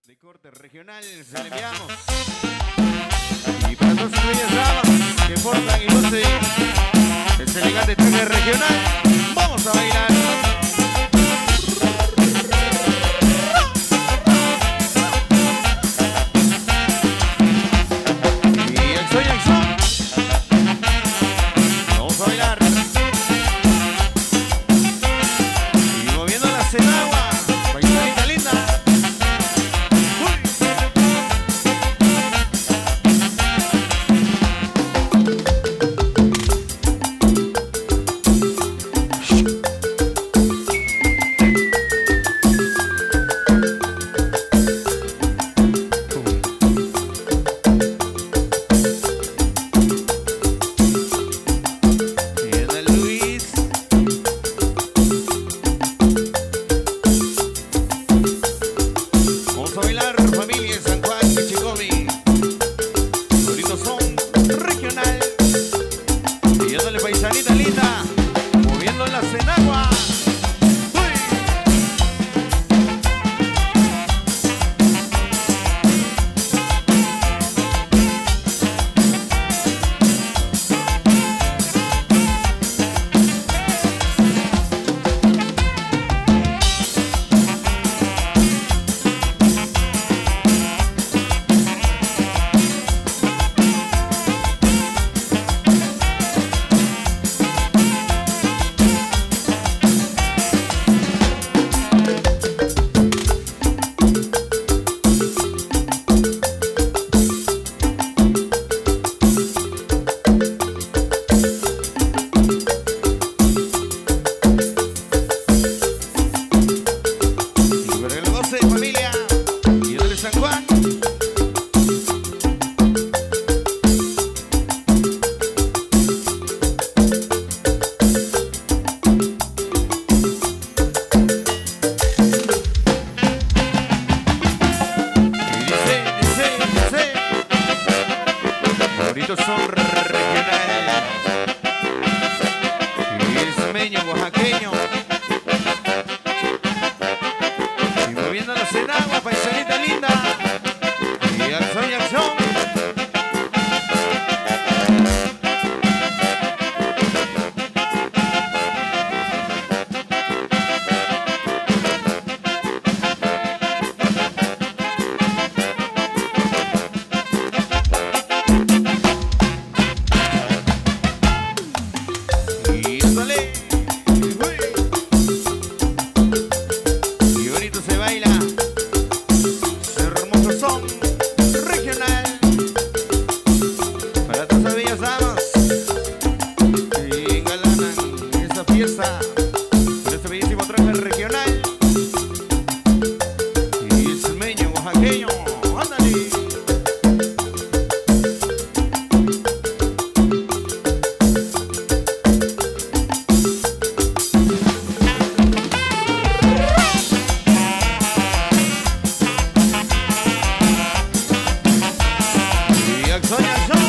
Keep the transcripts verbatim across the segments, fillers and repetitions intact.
de corte regional, se le enviamos. Y para todas sus bellas damas que portan y lucen este elegante traje regional, vamos a bailar. Paisanita linda, moviendo las enaguas. Son regional, ismeño, oaxaqueño, y moviendo las enaguas, paisanita linda, y acción y acción. Con este bellísimo traje regional, ismeño, oaxaqueño, ándale. Y acción y acción.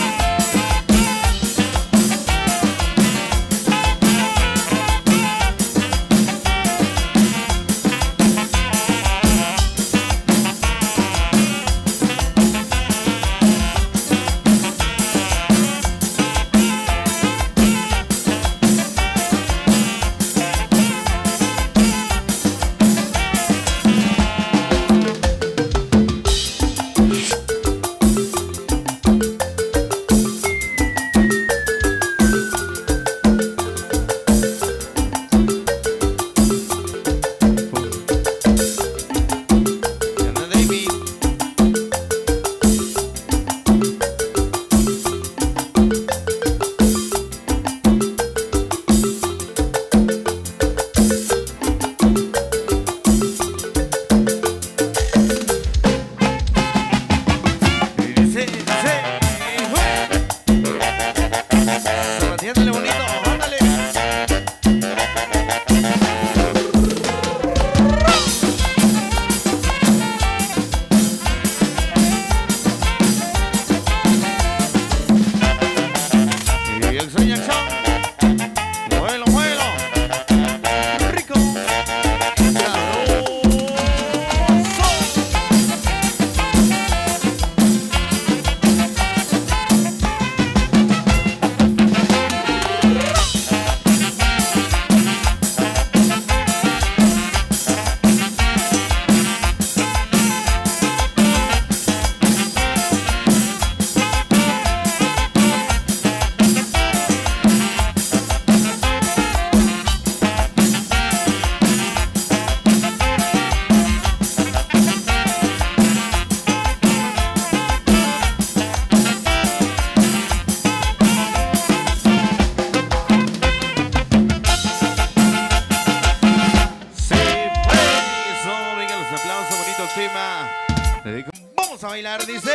Vamos a bailar, dice.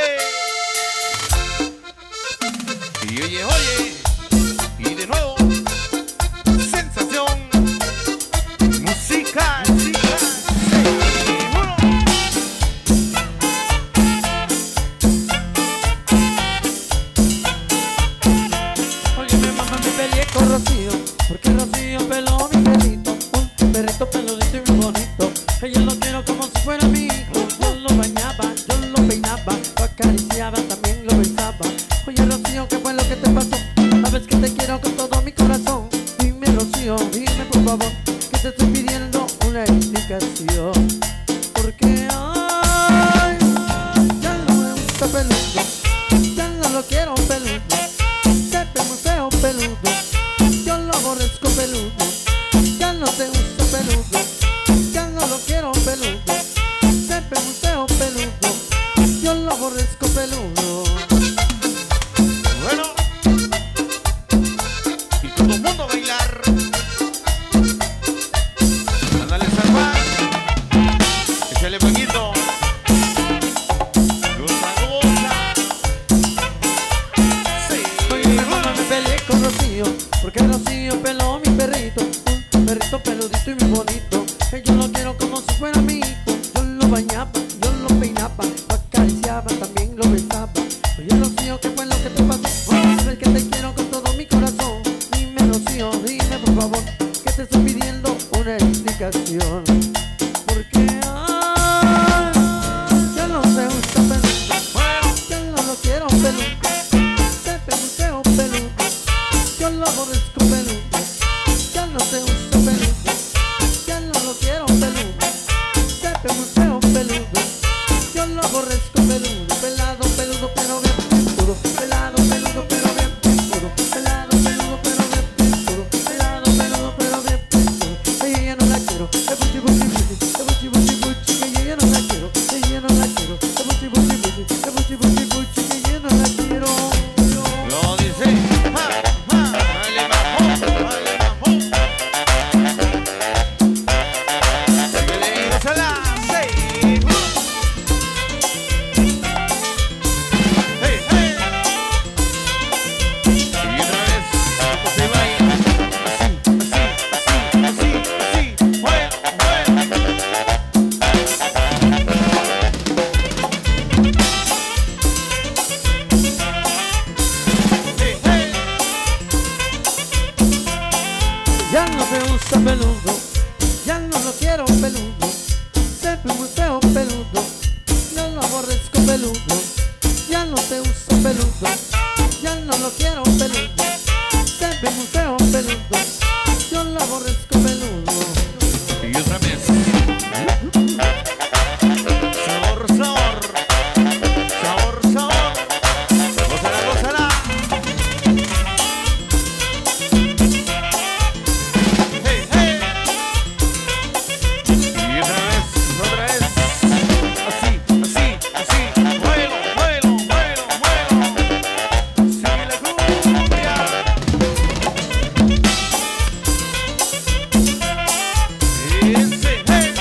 Y oye, oye. Y de nuevo. Sensación. Música, música. Seguro. Oye, mi mamá me peleé con Rocío, porque Rocío peló mi perrito. Un perrito peludito y muy bonito. Ella lo quiero como si fuera mi hijo. Yo lo bañaba, yo lo peinaba, lo acariciaba, también lo besaba. Oye, Rocío, ¿qué fue lo que te pasó? Sabes que te quiero con todo mi corazón. Dime, Rocío, dime por favor, que te estoy pidiendo una explicación. Porque ay, ya no me gusta peludo, ya no lo quiero peludo. Se ve muy feo peludo, yo lo aborrezco peludo. Ya no te gusta peludo, ya no lo quiero peludo. Se ve muy feo peludo, yo lo aborrezco peludo. Bueno, y todo el mundo a bailar. Ándale, salva. Échale poquito. Goza, goza. Sí. Oye, mi mamá me peleé con Rocío, porque Rocío peló mi perrito. Un perrito peludito y muy bonito. Yo lo quiero como si fuera mi hijo. Yo lo bañaba, yo lo peinaba, lo acariciaba, también lo besaba. Oye, Rocío, ¿qué fue lo que te pasó? Sabes que te quiero con todo mi corazón. Dime, Rocío, dime por favor, que te estoy pidiendo una explicación. Porque ay, ya no te gusta peludo, ya no lo quiero peludo. Se ve muy feo peludo, yo lo aborrezco peludo. Ya no te gusta peludo, ya no lo quiero peludo. Se ve muy feo peludo, yo lo aborrezco peludo. Pelado, peludo, pero bien peludo. Pelado, peludo, pero bien peludo. Pelado, peludo, pero bien peludo. Pelado, peludo, pero bien peludo. Ella ya no la quiero, es buchi, buchi, buchi. Es buchi, buchi, buchi, que ella ya no la quiero. Ella ya no la quiero, es buchi, buchi, buchi. Es buchi, buchi, buchi, que ella ya no la quiero. Lo dice. Ja, ja. Dale, mamón, dale, mamón. Síguele, gózala. Seguro. Hey, hey. Y otra vez, ¿cómo se baila? Así, así, así, así, así. Bueno, bueno. Hey, hey. Ya no te gusta peludo, ya no lo quiero peludo. Se ve muy feo peludo, yo lo aborrezco peludo. Ya no te gusta peludo, ya no lo quiero peludo. Se ve muy feo peludo, yo lo aborrezco peludo. Y otra vez. Sabor, sabor. Sabor, sabor. Gózala, gózala. Hey, hey. Y otra vez, otra vez. Así, así, así. Muelo, muelo, muelo, muelo. Sigue la cumbia. Ese, hey.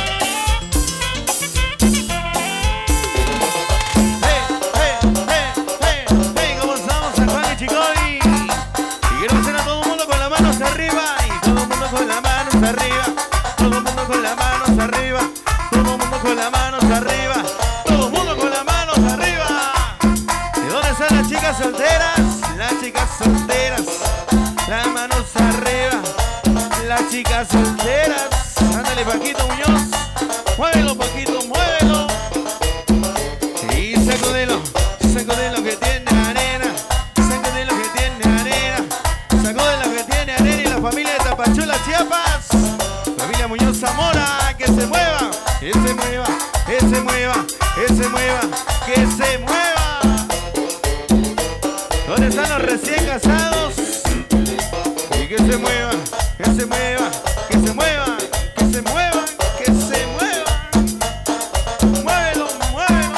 Hey, hey, hey, hey, hey, ¿cómo estamos, San Juan y Chicobi? Y quiero hacer a todo el mundo con las manos arriba. Y todo el mundo con las manos arriba. Todo el mundo con las manos arriba. Todo el mundo con las manos arriba. Todo el mundo con las manos arriba. ¿De dónde están las chicas solteras? Las chicas solteras. Las manos arriba. Las chicas solteras. Ándale, Paquito Muñoz. Muévelo, Paquito, muévelo. Y sacudelo, sacudelo que tiene arena. Sacudelo que tiene arena. Sacudelo que tiene arena. Y la familia de Tapachula, Chiapas. Familia Muñoz Zamora, que se mueva, que se mueva, que se mueva, que se mueva, que se mueva. ¿Dónde están los recién casados? Y que se mueva, que se mueva, que se mueva, que se mueva, que se mueva. Muévelo, muévelo.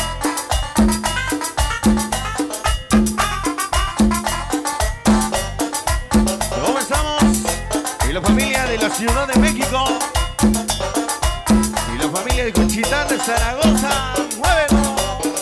¿Cómo estamos? Y la familia de la Ciudad de México. Y la familia de Conchitán de Zaragoza. Muévelo.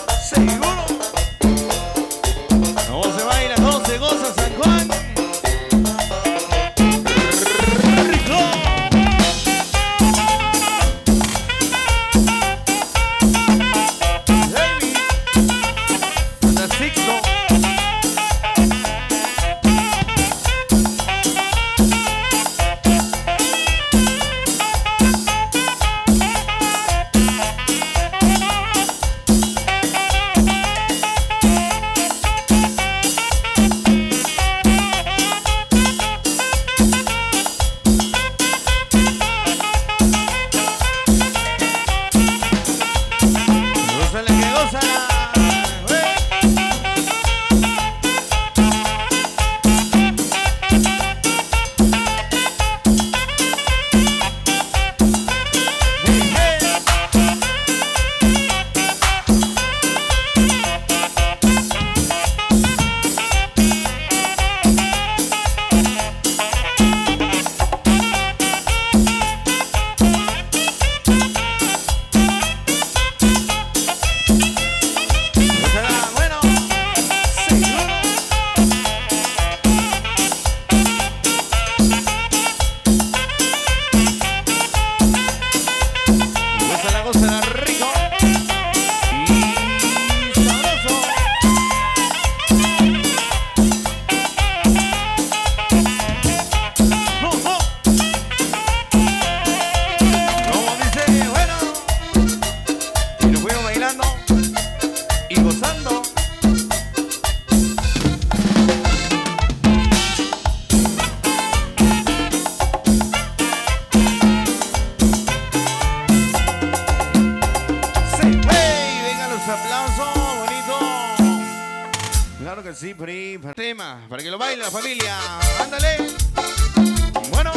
ese aplauso bonito. Claro que sí, por ahí, para tema, para que lo baile la familia. Ándale. Bueno.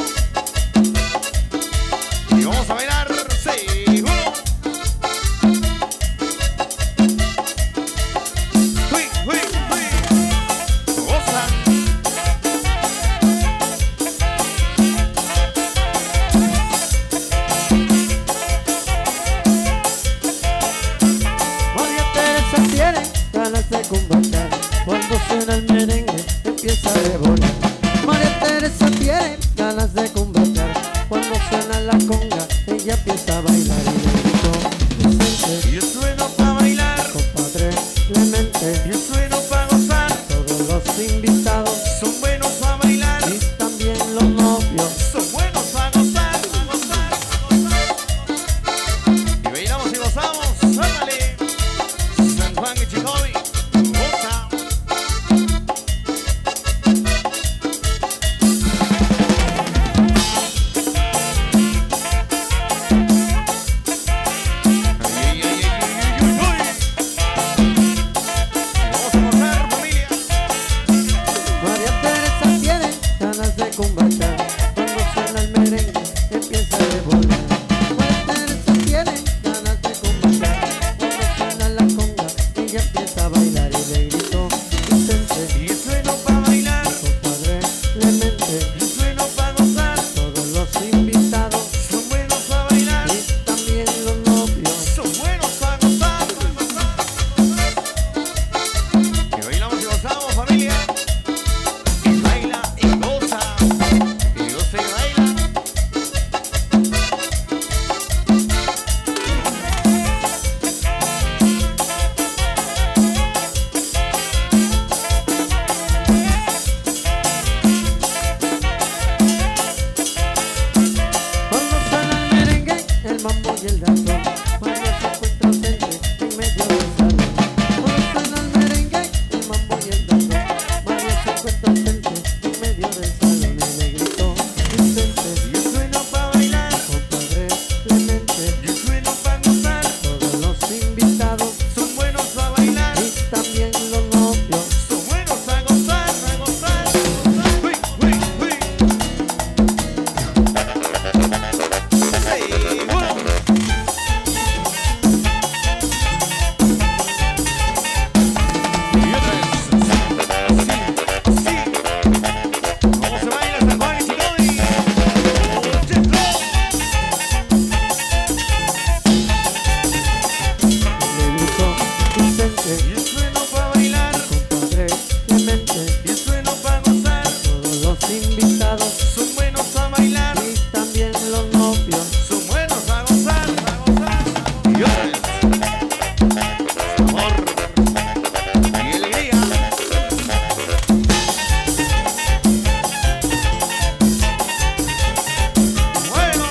Y vamos a bailar. Seguro. Uy, uy, uy. Goza. María Teresa tiene ganas de combatir. Cuando suena el merengue empieza a revolear. María Teresa tiene ganas de combatir. Cuando suena la conga ella empieza a bailar y le gritó Vicente, Yo sueno para bailar, compadre Clemente, yo sueno para gozar. todos los invitados Son buenos para bailar, y también los novios. son buenos para gozar, a gozar, a gozar. Y bailamos y gozamos, ándale. San Juan y Chicobi, goza. Ay, ay, ay, ay, ay, ay, ay. Y vamos a gozar, familia. María Teresa tiene ganas de combatir. Cuando suena el merengue empieza a revolver. María Teresa tiene ganas de combatir. Cuando suena la conga ella empieza a bailar y le gritó Vicente, Y yo sueno para bailar, compadre Clemente, yo sueno para gozar. todos los invitados Son buenos para bailar, y también los novios. son buenos para gozar, para gozar, para gozar. Y bailamos y gozamos, familia. Y baila y goza. Y goza y baila. Cuando suena el merengue, el mambo y el danzón, María se encuentra ausente en medio del salón. Cuando suena el merengue, el mambo y el danzón, María se encuentra ausente en medio del salón y le gritó Vicente, Yo sueno para bailar, compadre Clemente, yo sueno para gozar. todos los invitados Son buenos para bailar, y también los novios. son buenos para gozar, para gozar, para gozar. Uy, uy, uy. Seguro. Y otra vez. Sí, sí. ¿Cómo se baila San Juan y Chicobi? ¡Muchachos! Le gritó Vicente, Yo sueno para bailar, compadre Clemente, yo sueno para gozar. todos los invitados Son buenos para bailar, y también los novios. son buenos para gozar, para gozar. Y otra vez. Amor y alegría. Bueno.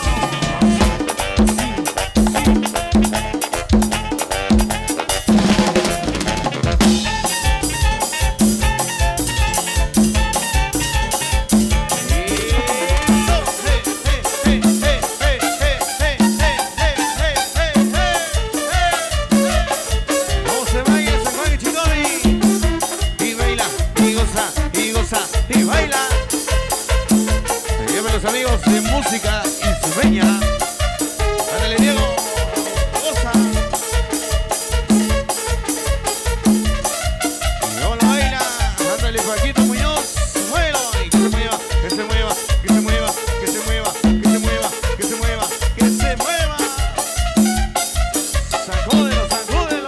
¿Cómo se baila San Juan y Chicobi? Y baila, y goza, y goza, y baila. Se llevan los amigos de música ismeña. Ándale, Diego, goza. Y vamos a baila, ándale, Paquito Muñoz, muévelo, y que se mueva, que se mueva, que se mueva, que se mueva, que se mueva, que se mueva, que se mueva. Sacúdelo, sacúdelo.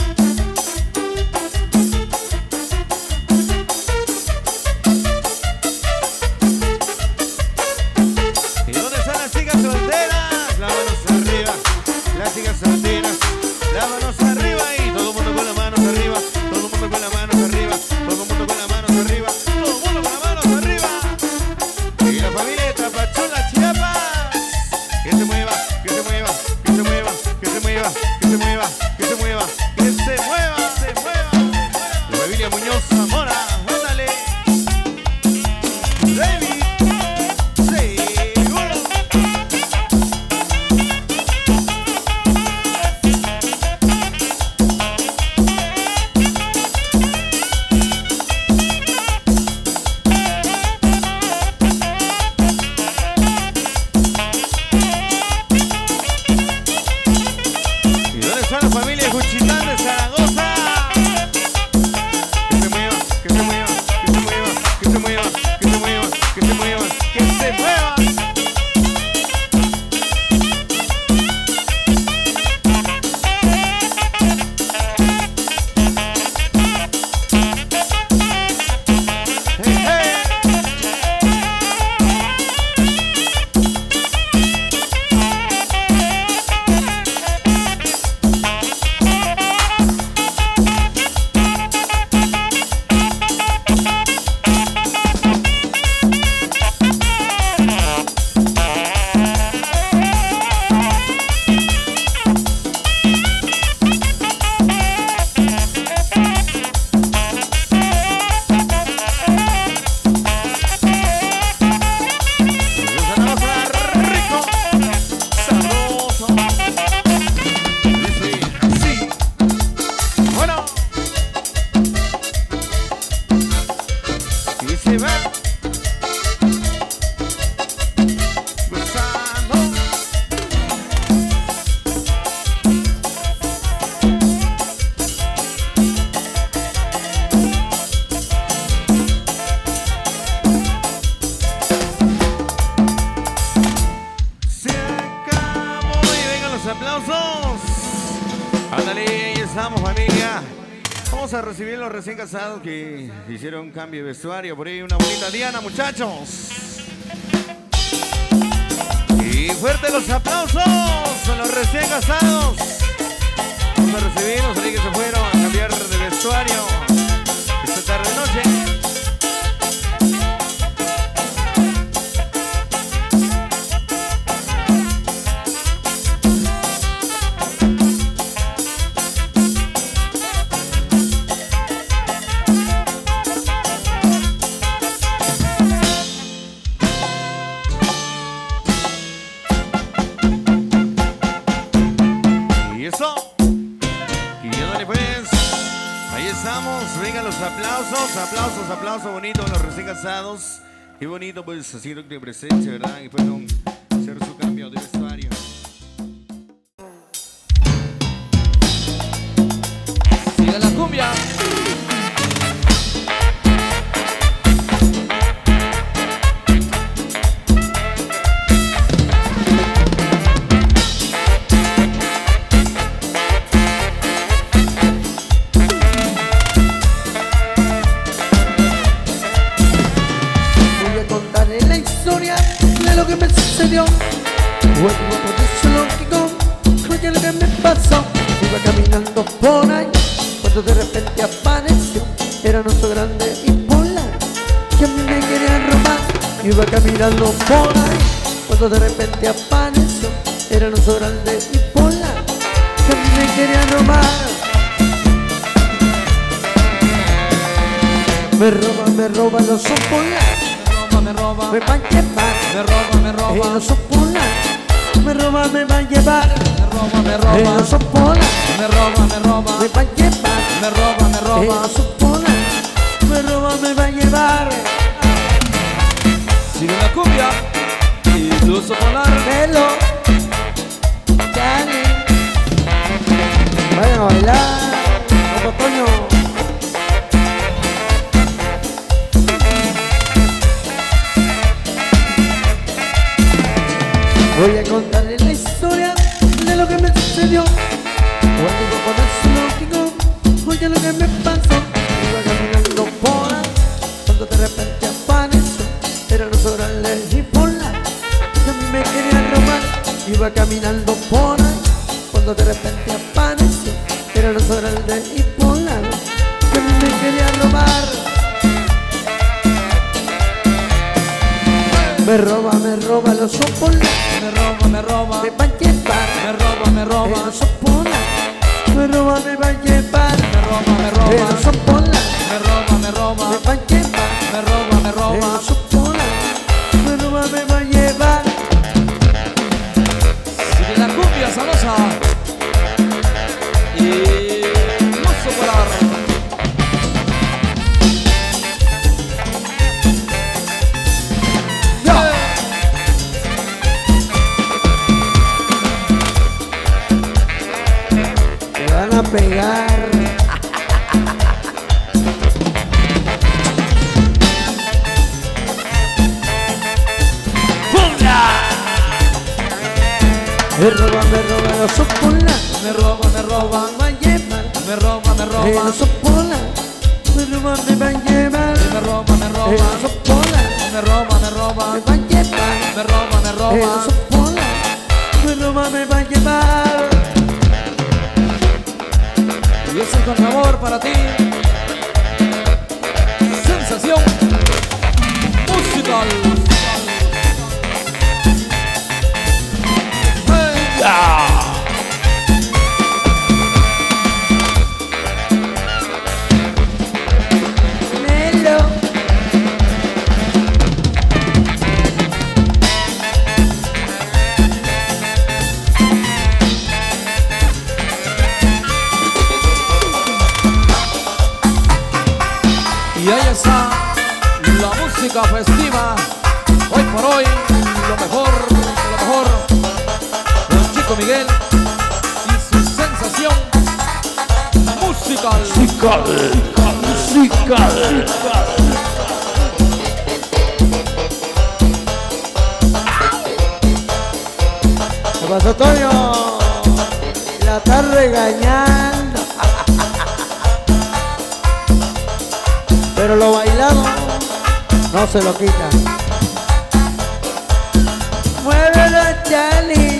¿Y dónde están las chicas solteras? Las manos arriba, las chicas solteras, las manos arriba y todo el mundo con las manos arriba, todo el mundo con las manos arriba, todo el mundo con las manos arriba, todo el mundo con las manos arriba. Y la familia de Tapachula, Chiapas, que se mueva, que se mueva, que se mueva, que se mueva, que se mueva, que se mueva, que se mueva, se mueva. La familia Muñoz Zamora, ándale. David, seguro. familia. Vamos a recibir a los recién casados que hicieron un cambio de vestuario. Por ahí una bonita Diana, muchachos. Y fuerte los aplausos a los recién casados. Vamos a recibirlos, ahí que se fueron a cambiar de vestuario esta tarde noche. Vengan los aplausos, aplausos, aplausos bonitos a los recién casados. Qué bonito pues haciendo de presencia, ¿verdad? Y fueron a hacer su cambio de vestuario. Sigue la cumbia. Lo que me sucedió, bueno, por eso lógico, oye lo que me pasó. Iba caminando por ahí, cuando de repente apareció, era un oso grande y polar, que a mí me quería robar. Iba caminando por ahí, cuando de repente apareció, era un oso grande y polar, que a mí me quería robar. Me roba, me roba el oso polar. Me roba, me va a llevar. Me roba, me roba. El oso polar. Me roba, me va a llevar. Me roba, me roba. El oso polar. Me roba, me roba. Me va a llevar. Me roba, me roba. El oso polar. Me roba, me va a llevar. Sigue la cumbia y el oso polar. Velo. Dale. Vayan a bailar. Como Toño. Voy a contarle la historia de lo que me sucedió. Cuando con eso lógico, oye lo que me pasó. Iba caminando por ahí, cuando de repente apareció, era un oso grande y polar, que a mí me quería robar. Iba caminando por ahí, cuando de repente apareció, era un oso grande y polar, que a mí me quería robar. Me roba, me roba el oso polar. Me roba, me roba. Me va a llevar. Me roba, me roba. El oso polar. Me roba, me va a llevar. Me roba, me roba. El oso polar. Me roba, me roba. Me va a llevar. Me roba, me El roba. oso polar. Me roba, me va a llevar. Sigue la cumbia sabrosa y el oso polar. Van a pegar. Me roba, me roba el oso polar. Me roba, me roba. Me va a llevar. Me roba, me El roba. oso polar. Me roba, me va a llevar. Me roba, me El roba. oso polar. Me roba, me roba. Me va a llevar. Me roba, me El roba. oso polar. Me roba, me va a llevar. Y eso es con favor para ti. Sensación musical. Hey. Ah. Melo. Y ahí está la música festiva. Hoy por hoy, lo mejor, lo mejor. Don Chico Miguel y su sensación musical. Musical, musical. ¿Qué pasó, Toño? La estás regañando. pero lo bailado no se lo quita. Muévelo, Charlie.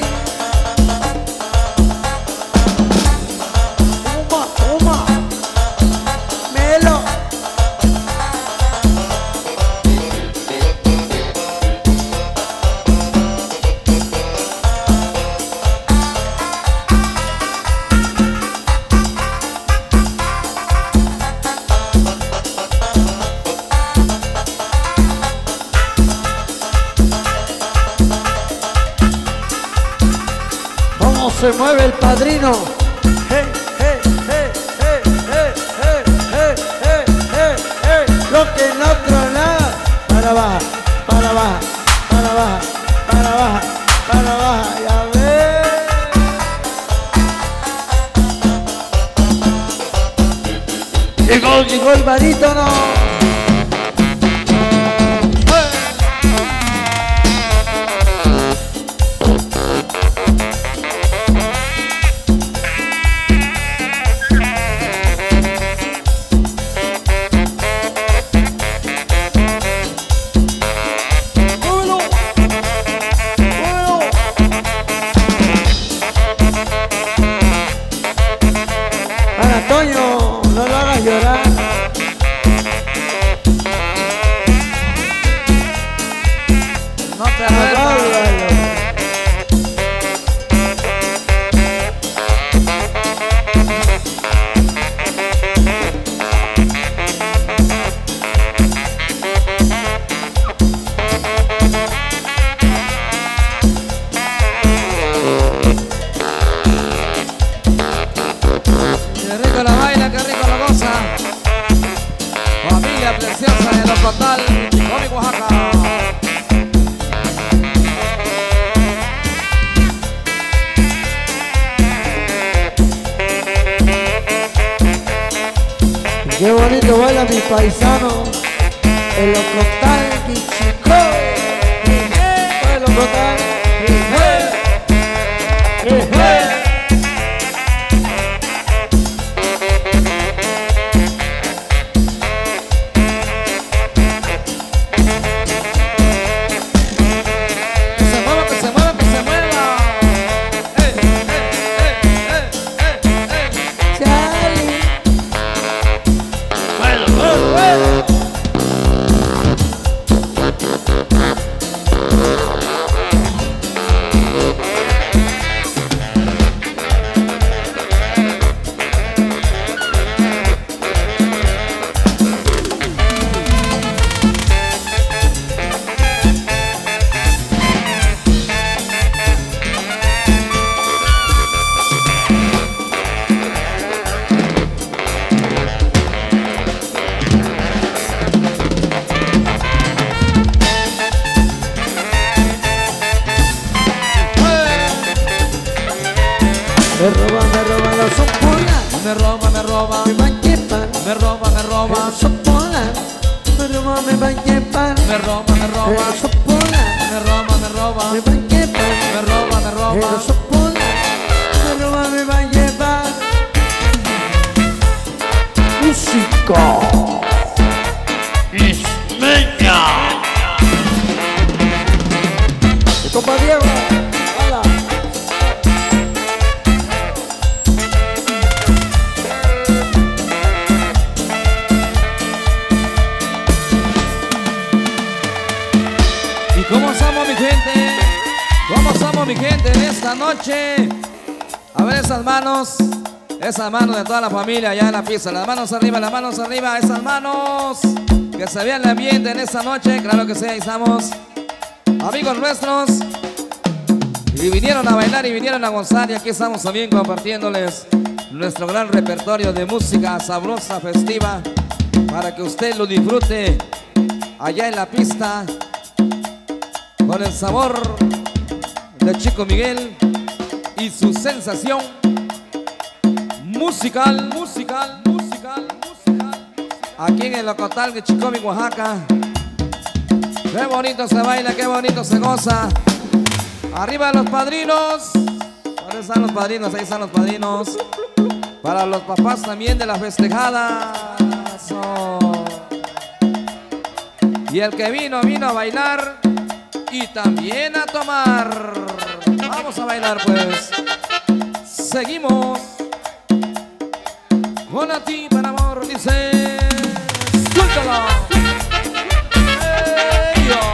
Toma, toma. Melo. Se mueve el padrino. Hey, hey, hey, hey, hey, hey, hey, hey, hey, hey. Lo que en otro lado. Para baja, para baja, para baja, para baja, para baja. Ya ves. Llegó, llegó el barítono. Toño, no lo hagas llorar. No te duermas. Qué rico la baila, qué rico la goza. Familia preciosa de Los Total, Chicomi, Oaxaca. Qué bonito baila mi paisano, el Locotal, Quichico. El Locotal, me roba, me roba los sopolas. Me roba, me roba. Me va a llevar. Me roba, me roba. Los sopolas. Me roba, me va a llevar. Me roba, me roba. Los sopolas. Me roba, me roba. Me va a llevar. Me roba, me roba. Los sopolas. Me roba, me va a llevar. Música. Ismeña. Mi compa Diego. Hola. ¿Y cómo estamos, mi gente? ¿Cómo estamos, mi gente, en esta noche? A ver esas manos, esas manos de toda la familia allá en la pista. Las manos arriba, las manos arriba, esas manos. Que se vea el ambiente en esta noche. Claro que sí, ahí estamos. Amigos nuestros. Y vinieron a bailar y vinieron a gozar. Y aquí estamos también compartiéndoles nuestro gran repertorio de música sabrosa, festiva, para que usted lo disfrute allá en la pista, con el sabor de Chico Miguel y su sensación musical, musical, musical, musical, aquí en el Locotal de Chicomi, Oaxaca. Qué bonito se baila, qué bonito se goza. Arriba los padrinos. ¿Dónde están los padrinos? Ahí están los padrinos. Para los papás también de la festejada. So. Y el que vino, vino a bailar y también a tomar. Vamos a bailar pues. Seguimos. Con a ti para amor, dice. Suéltala. Hey, yo.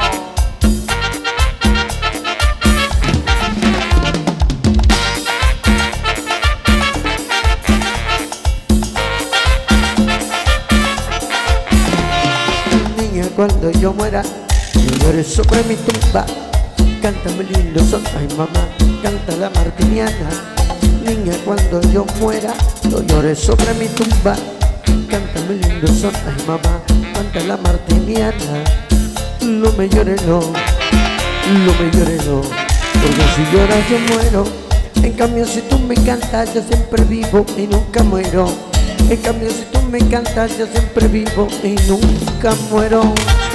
Cuando yo muera, no llores sobre mi tumba. Cántame lindo son, ay mamá, canta la martiniana. Niña, cuando yo muera, no llores sobre mi tumba. Cántame lindo son, ay mamá, canta la martiniana. No me llores, no, no me llores, no, porque si lloras yo muero. En cambio si tú me cantas yo siempre vivo y nunca muero. En cambio si tú me cantas yo siempre vivo y nunca muero.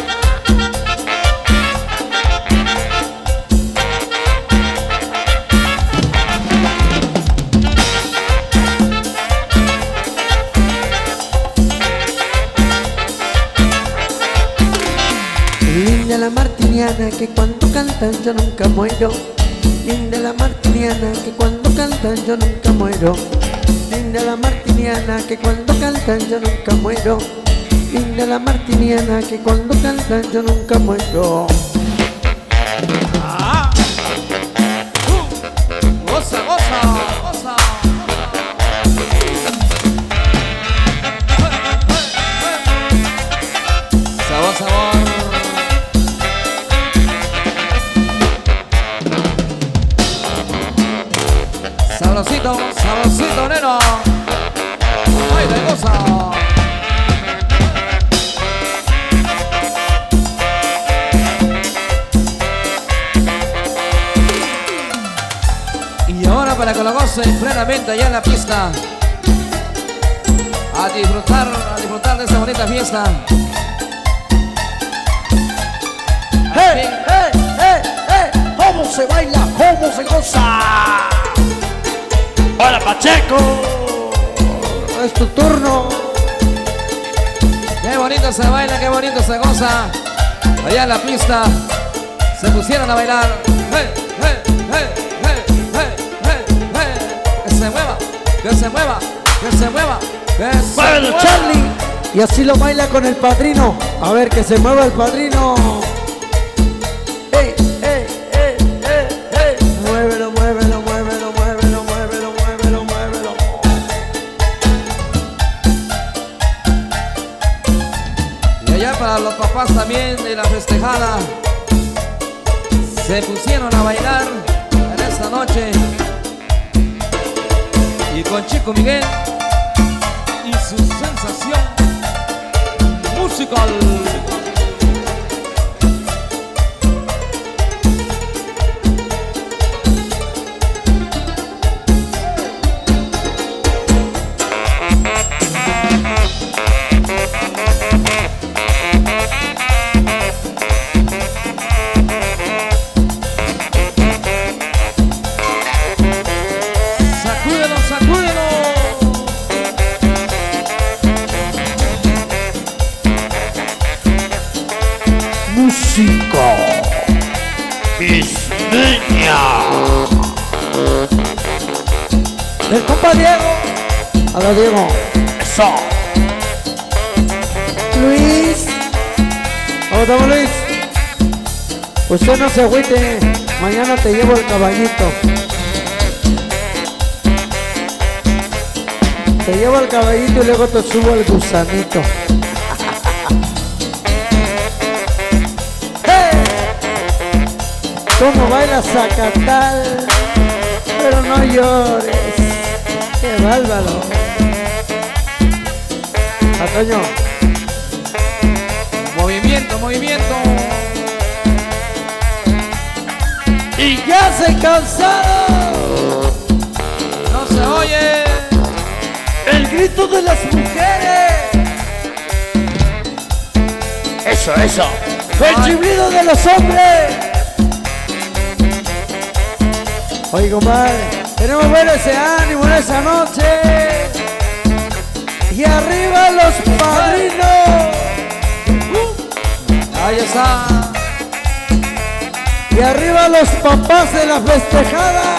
Linda la martiniana que cuando cantan yo nunca muero. Linda la martiniana que cuando cantan yo nunca muero. Linda la martiniana que cuando cantan yo nunca muero. Linda la martiniana que cuando cantan yo nunca muero. Ah. Uh. Goza, goza, goza. Sabor, sabor. Sabrosito, sabrosito, neno. Ay, de goza. Y ahora para que lo gocen plenamente allá en la pista, a disfrutar, a disfrutar de esta bonita fiesta. ¡Hey, hey, hey, hey! ¿Cómo se baila? ¿Cómo se goza? ¡Hola, Pacheco! Es tu turno. Qué bonito se baila, qué bonito se goza. Allá en la pista se pusieron a bailar. ¡Hey, hey, hey, hey, hey, hey, hey! Que se mueva, que se mueva, que se mueva, que se ¡Muévelo, mueva. Charlie! Y así lo baila con el padrino. A ver, que se mueva el padrino. ¡Ey, ey, ey, ey, ey! Muévelo, muévelo, muévelo, muévelo, muévelo, muévelo, muévelo. Y allá para los papás también de la festejada, se pusieron a bailar en esta noche. Y con Chico Miguel y su sensación musical. Sacúdelo, sacúdelo. Música. ¡Mis niñas! El compa Diego. A la Diego. ¡Eso! Luis. ¿Cómo estamos, Luis? Usted no se agüite. Mañana te llevo el caballito. Te llevo el caballito y luego te subo el gusanito. ¡Hey! ¿Cómo bailas Zacatal? Pero no llores. ¡Qué bárbaro! Antonio. Movimiento, movimiento. Y ya se cansaron. No se oye. El grito de las mujeres. ¡Eso, eso! El chiflido de los hombres. Oye, compadre, queremos ver ese ánimo en esa noche. Y arriba los padrinos. Ay, Ahí está. Y arriba los papás de la festejada.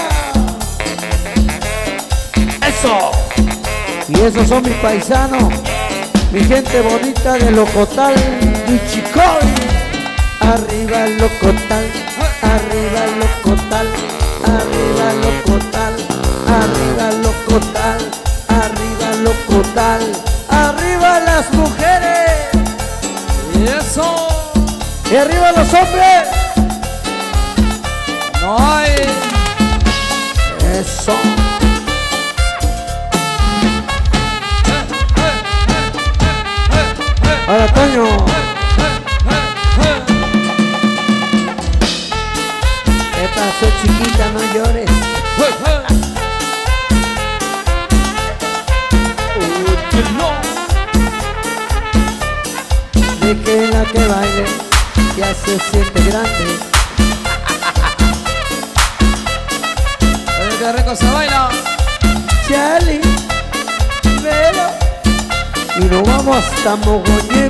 ¡Eso! Y esos son mis paisanos, mi gente bonita de Locotal y Chicoy. Arriba Locotal, arriba Locotal, arriba Locotal, arriba Locotal, arriba Locotal, arriba las mujeres. Y eso. Y arriba los hombres. No hay. Eso. Ahora, Toño. ¿Qué pasó, chiquita? No llores. Déjela que baile, ya se siente grande. Qué rico se baila. Charlie, velo. Y nos vamos hasta Mogollón.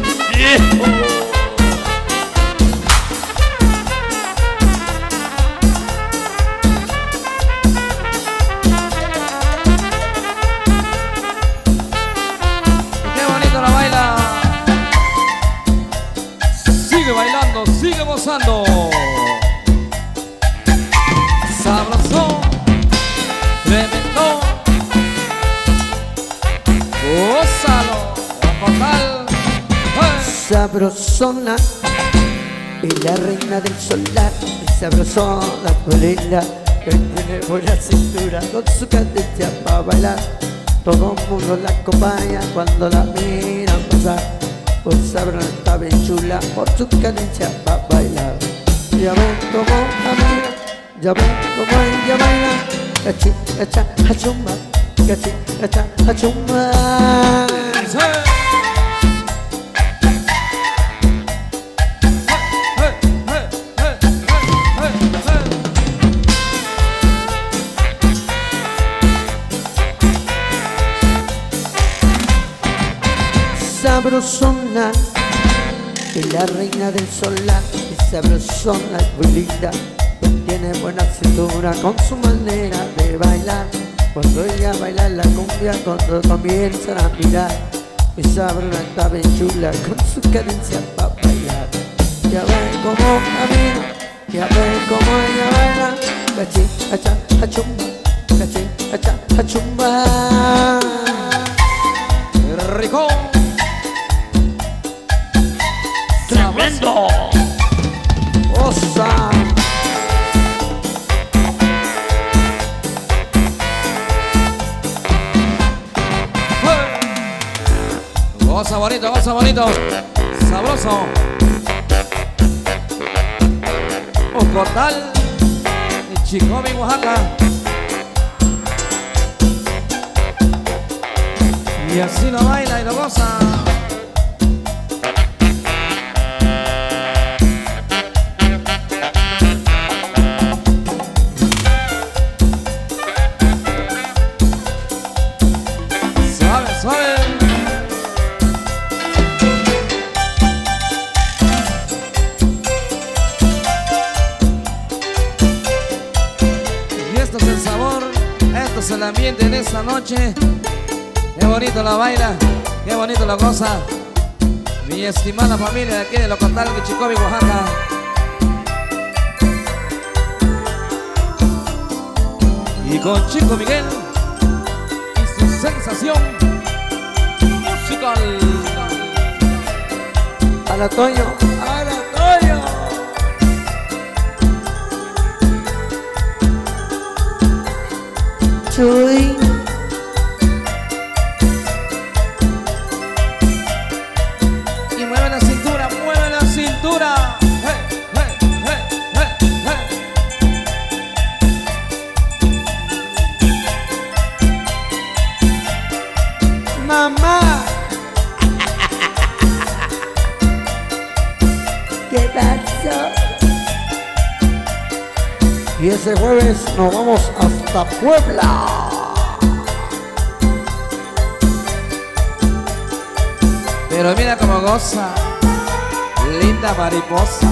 Qué bonito la baila. Sigue bailando, sigue gozando. Sabroso, tremendo. Gózalo, Locotal. Sabrosona y la reina del solar. Y sabrosona, Polina, que tiene buena cintura con su cadencia para bailar. Todo el mundo la acompaña cuando la miran pasar. Pues sabrosona está bien chula por su cadencia para bailar. Ya ven cómo camina, ya ven cómo ella baila. Cachi, cacha, hachumba, cachi, cacha, hachumba. Sabrosona, y la reina del solar. Y sabrosona, muy linda, pues tiene buena cintura con su manera de bailar. Cuando ella baila la cumbia, cuando comienzan a mirar. Mi sabrona está bien chula con su cadencia para bailar. Ya ven cómo camina, ya ven cómo ella baila. Cachi, acha, achumba, cachi, acha, achumba. Rico. ¡Tremendo! ¡Osa! Goza bonito, goza bonito. Sabroso. Locotal y Chicobi, Oaxaca. Y así lo baila y lo goza. Suave, suave. Y esto es el sabor, esto es el ambiente en esta noche. Qué bonito la baila, qué bonito la goza. Mi estimada familia de aquí de Locotal de Chicobi, Oaxaca. Y con Chico Miguel y su sensación musical. A la Toño, a la Toño. Chuy. Y mueve la cintura, mueve la cintura. Hey, hey, hey, hey, hey. Mamá. ¿Qué pasó? Y ese jueves nos vamos hasta Puebla. Pero mira cómo goza linda mariposa.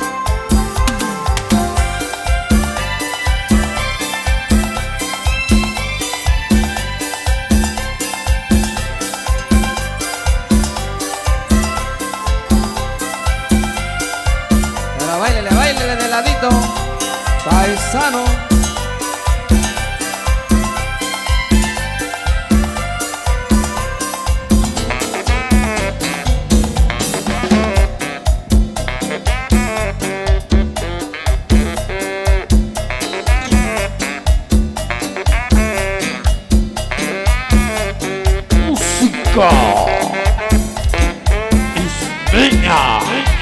Pero bailele, bailele de ladito, paisano. Ismeña.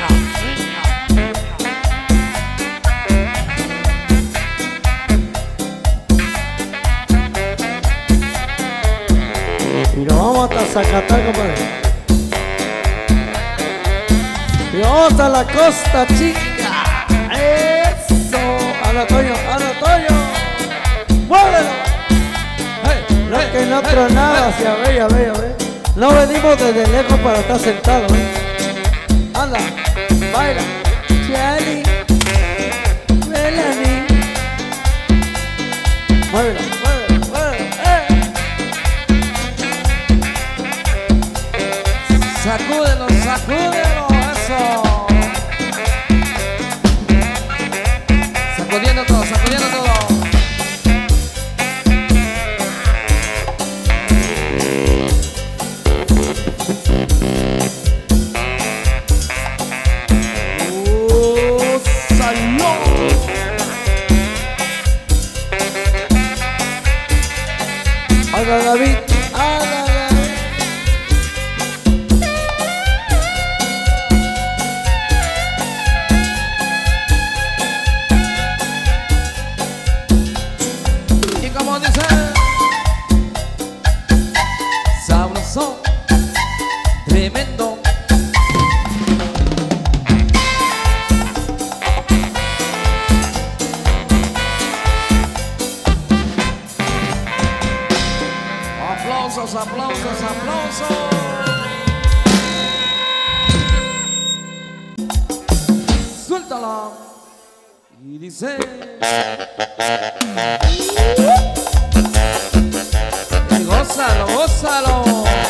Y nos vamos hasta Zacatá, compadre. Y vamos a la Costa Chica. Eso. Ana Toño, Ana Toño. ¡Muévelo! Hey, No hey, que no hey, tronaba, hey. hacia ve, ya ve, ya ve. No venimos desde lejos para estar sentados, ¿eh? Anda, baila. Charlie, Melanie. Muévelo, muévelo, muévelo. ¡Eh! Sacúdelo, sacúdelo, eso. Sacudiendo todo, sacudiendo todo. ¡Oh, salud! Haga David, haga David. Y como dice, sabroso, tremendo. Aplausos, aplausos, aplausos. Suéltala. Y dice. Y gózalo, gózalo.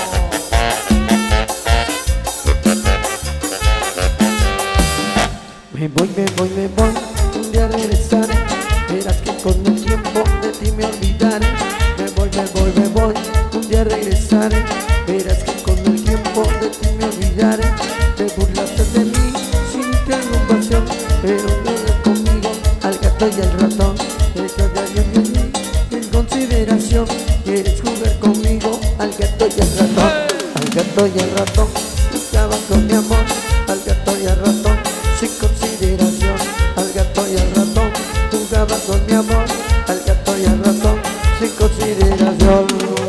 Me voy, me voy, me voy, un día regresaré. Verás que con el tiempo de ti me olvidaré. Me voy, me voy, me voy, un día regresaré. Verás que con el tiempo de ti me olvidaré. Te burlaste de mí sin preocupación, pero juega conmigo al gato y al ratón. Deja de hallarme en mí en consideración. Quieres jugar conmigo al gato y al ratón. Al gato y al ratón, jugaban con mi amor. Al gato y al ratón, sin consideración. Al gato y al ratón, jugaba con mi amor. Al gato y al ratón, sin consideración.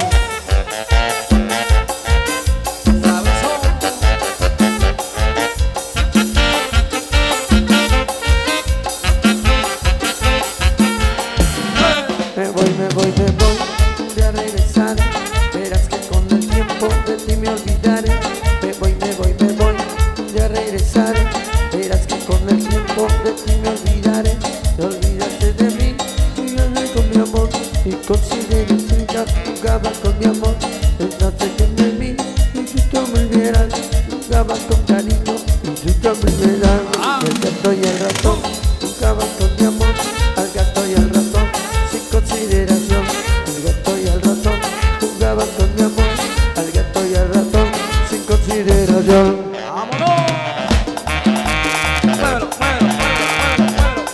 Sabroso. Me voy, me voy, me voy, un día regresaré. Verás que con el tiempo de ti me olvidaré. Me voy, me voy, me voy, un día regresaré. Verás que con el tiempo de ti me olvidaré. Te olvidaste de mí, jugaste con mi amor. Y consideré que jugaba con mi amor. Pensaste que de mí y tú te me olvidarás. Jugaba con cariño y tú te me olvidarás. Y el gato y el ratón jugaban con mi amor. Al gato y al ratón sin consideración. El gato y el ratón jugaban con mi amor. Al gato y al ratón sin consideración. ¡Vámonos! Muévelo, muévelo, muévelo, muévelo, muévelo,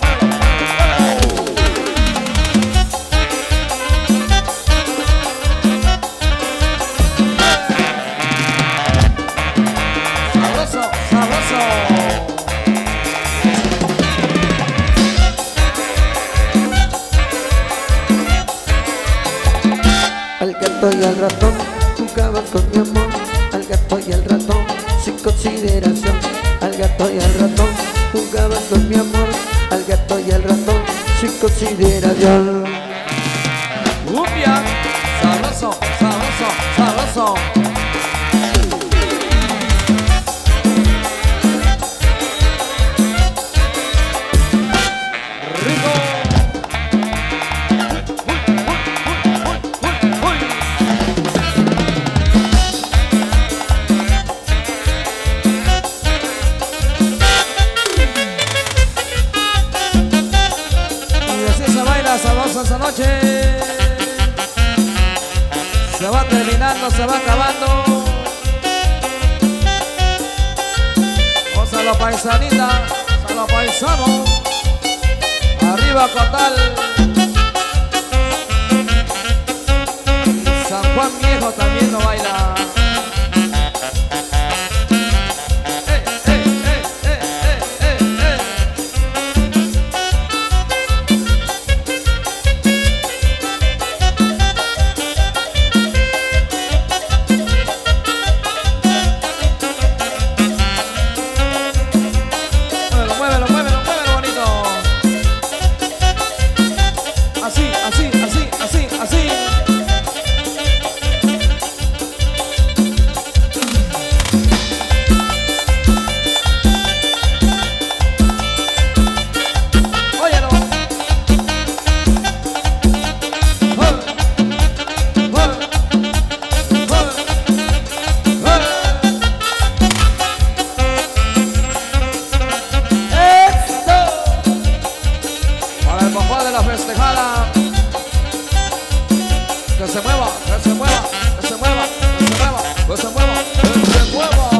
muévelo. Sabroso, sabroso. Al gato y al ratón jugaban con mi amor. Al gato y al ratón sin consideración. Al gato y al ratón jugaban con mi amor. Al gato y al ratón sin consideración. Cumbia. Sabroso, sabroso, sabroso. ya se va acabando. Vamos a la paisanita, a los paisanos. Arriba Cotal. Y San Juan Viejo también no baila. Eh, eh, eh, eh, eh, eh, eh. Muévelo, muévelo, muévelo, muévelo bonito. Así, así, así, así, así. Óyelo. Para el papá de la festejada. Que se mueva, que se mueva, que se mueva, que se mueva, que se mueva, que se mueva.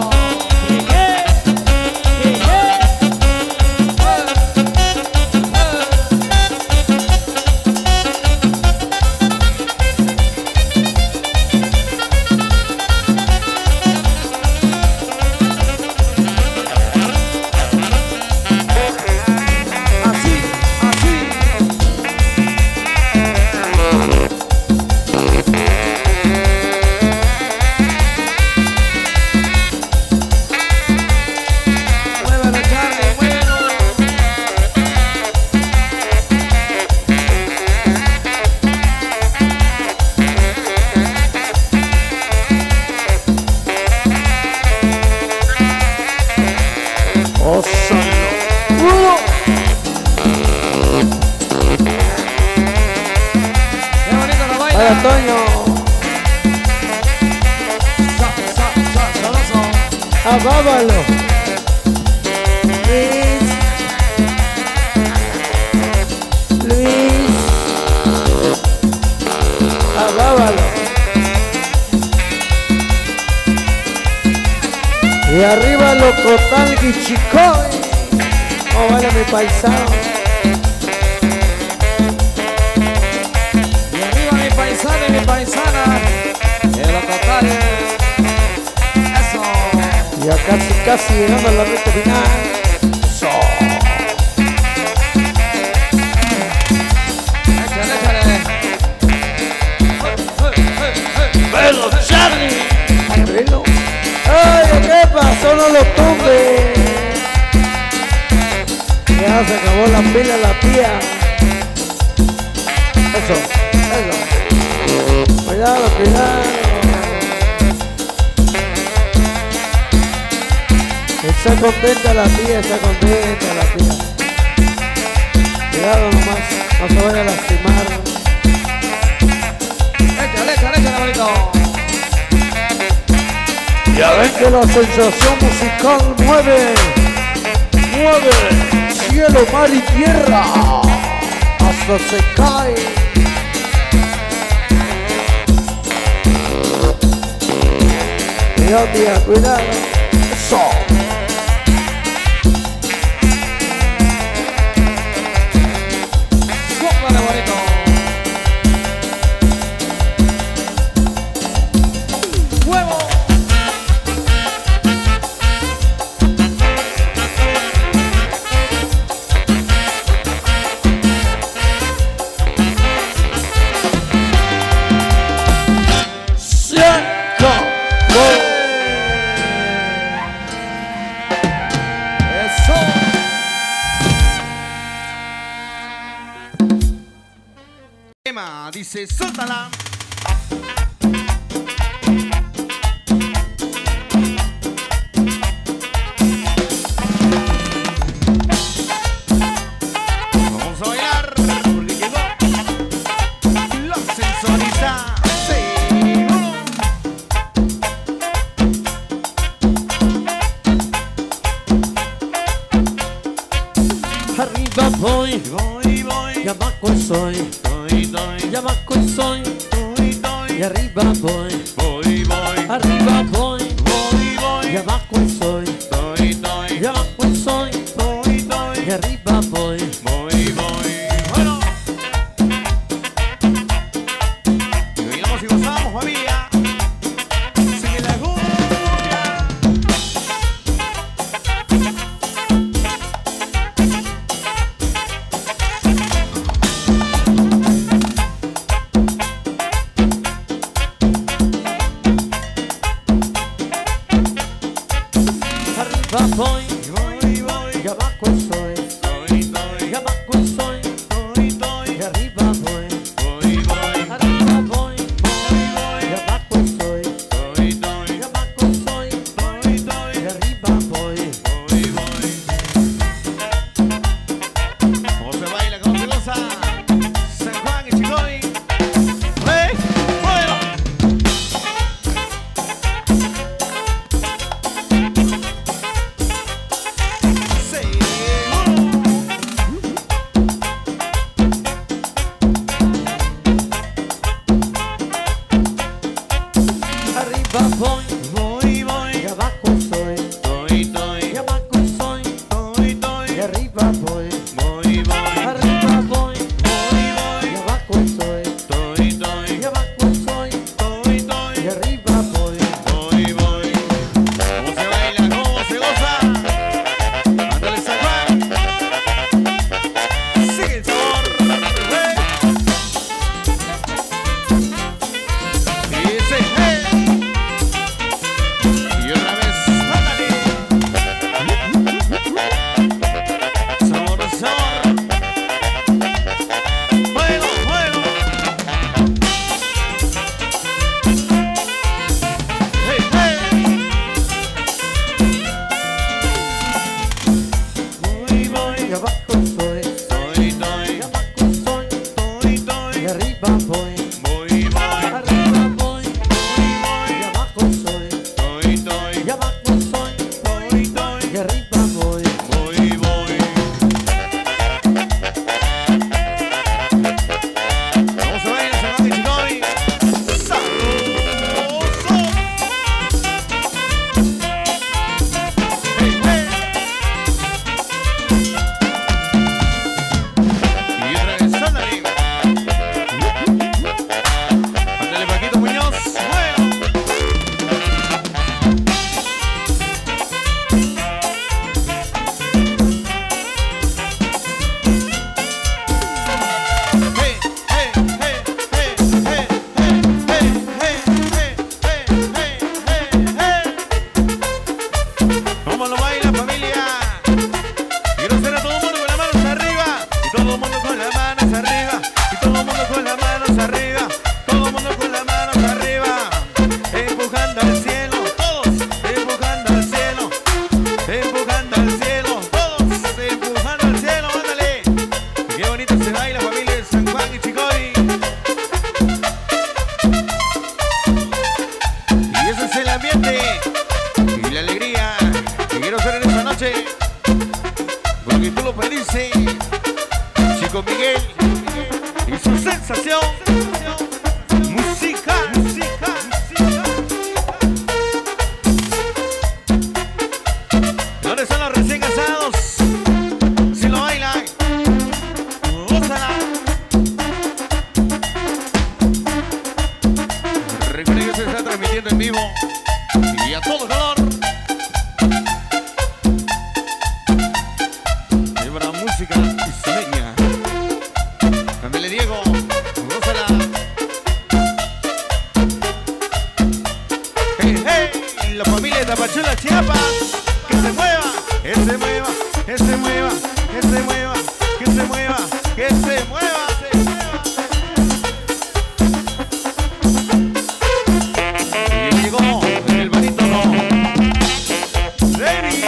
Así, así. Muévelo, Charlie, muévelo. Qué bonito lo baila. Ay, Antonio, Sa, sa, sa, sabroso. abábalo. Luis, Luis, abábalo. Y arriba lo Cotal Guichicoy. Oh, vale mi paisano. Y arriba mi paisano y mi paisana. Que lo totales. Eso. Ya casi, casi llegando a la recta final. Eso. Échale, échale. ¡Pero, Charlie! Arriba. Ay, ¿qué pasó? No lo tumbe. Ya se acabó la pila la tía. Eso, eso. Cuidado, cuidado. Está contenta la tía, está contenta la tía. Cuidado nomás, no se vaya a lastimar. Échale, échale, échale, bonito. Ya ven que la sensación musical mueve, mueve cielo, mar y tierra, hasta se cae. Cuidado, tía, cuidado. Eso. Sóplale, bonito. ¡Fuego! Se acabó. Eso. Tema, dice, suéltala. Vamos a bailar porque llegó la sensualidad. Sí. Arriba voy, Voy, voy, y abajo soy, voy, voy, y abajo soy, voy, voy, y arriba voy, voy, Arriba voy, voy, voy. y abajo estoy, Doy, doy. y abajo estoy, Doy, doy. y arriba voy. Voy, voy. Bueno. Y bailamos y gozamos, familia. Sigue la cumbia. Arriba voy, Voy, voy. y abajo estoy, Doy, doy. y abajo estoy, Doy, doy. y arriba voy. Voy, voy. Arriba voy, Voy, y voy. abajo estoy, Doy, doy. y abajo estoy, Doy, y doy. arriba voy. Voy, voy. ¿Cómo se baila? ¿Cómo se goza? San Juan y Chicoy. ¡Eh! ¡Bueno! Arriba voy, Voy, voy. y abajo estoy, Doy, doy. y abajo estoy, Doy, doy. y arriba voy. Voy, voy. Arriba voy, Voy, y voy. abajo estoy, Doy, doy. y abajo estoy, Doy, y doy. arriba voy. Voy, voy. ¿Cómo se baila? ¿Cómo se goza? Ándale, San Juan. Sigue el sabor. ¡Eh! Dice, ¡eh! Y otra vez, ándale. Sabor, sabor. Bueno, bueno. ¡Hey, hey! Voy, voy. Y abajo estoy, Doy, y doy. abajo estoy, Doy, y doy. arriba voy. Voy, voy. Arriba voy, Voy, y abajo estoy, doy, doy. y abajo estoy, Doy, doy. y arriba voy. Voy, voy. ¿Cómo se baila San Juan y Chicoy? ¡Sabroso! ¡Hey, hey! Y otra vez, ándale. Ándale, Paquito Muñoz. Bueno. Hey, hey, hey, hey, hey, hey, hey, hey, hey, hey, hey, hey. ¿Cómo lo baila, familia? Quiero hacer a todo el mundo con las manos arriba. Y todo el mundo con las manos arriba. Y todo el mundo con las manos arriba. Todo el mundo con las manos arriba. Empujando al cielo, todos empujando al cielo. Empujando al cielo, todos empujando al cielo. Ándale. Qué bonito se baila, familia de San Juan y Chicoy. Y ese es el ambiente y la alegría que quiero hacer en esta noche. Porque tú lo pediste, Chico Miguel y su sensación. Música, música, música. ¿Dónde están los recién casados? Si lo bailan, gózala. Recuerden que se está transmitiendo en vivo y a todo color. Lleva música isleña. Ándale, Diego, gózala. Hey, hey, la familia de Tapachula, Chiapas. Que se mueva, que se mueva, que se mueva, que se mueva, que se mueva, que se mueva, se mueva. Y llegó el barítono. Ready.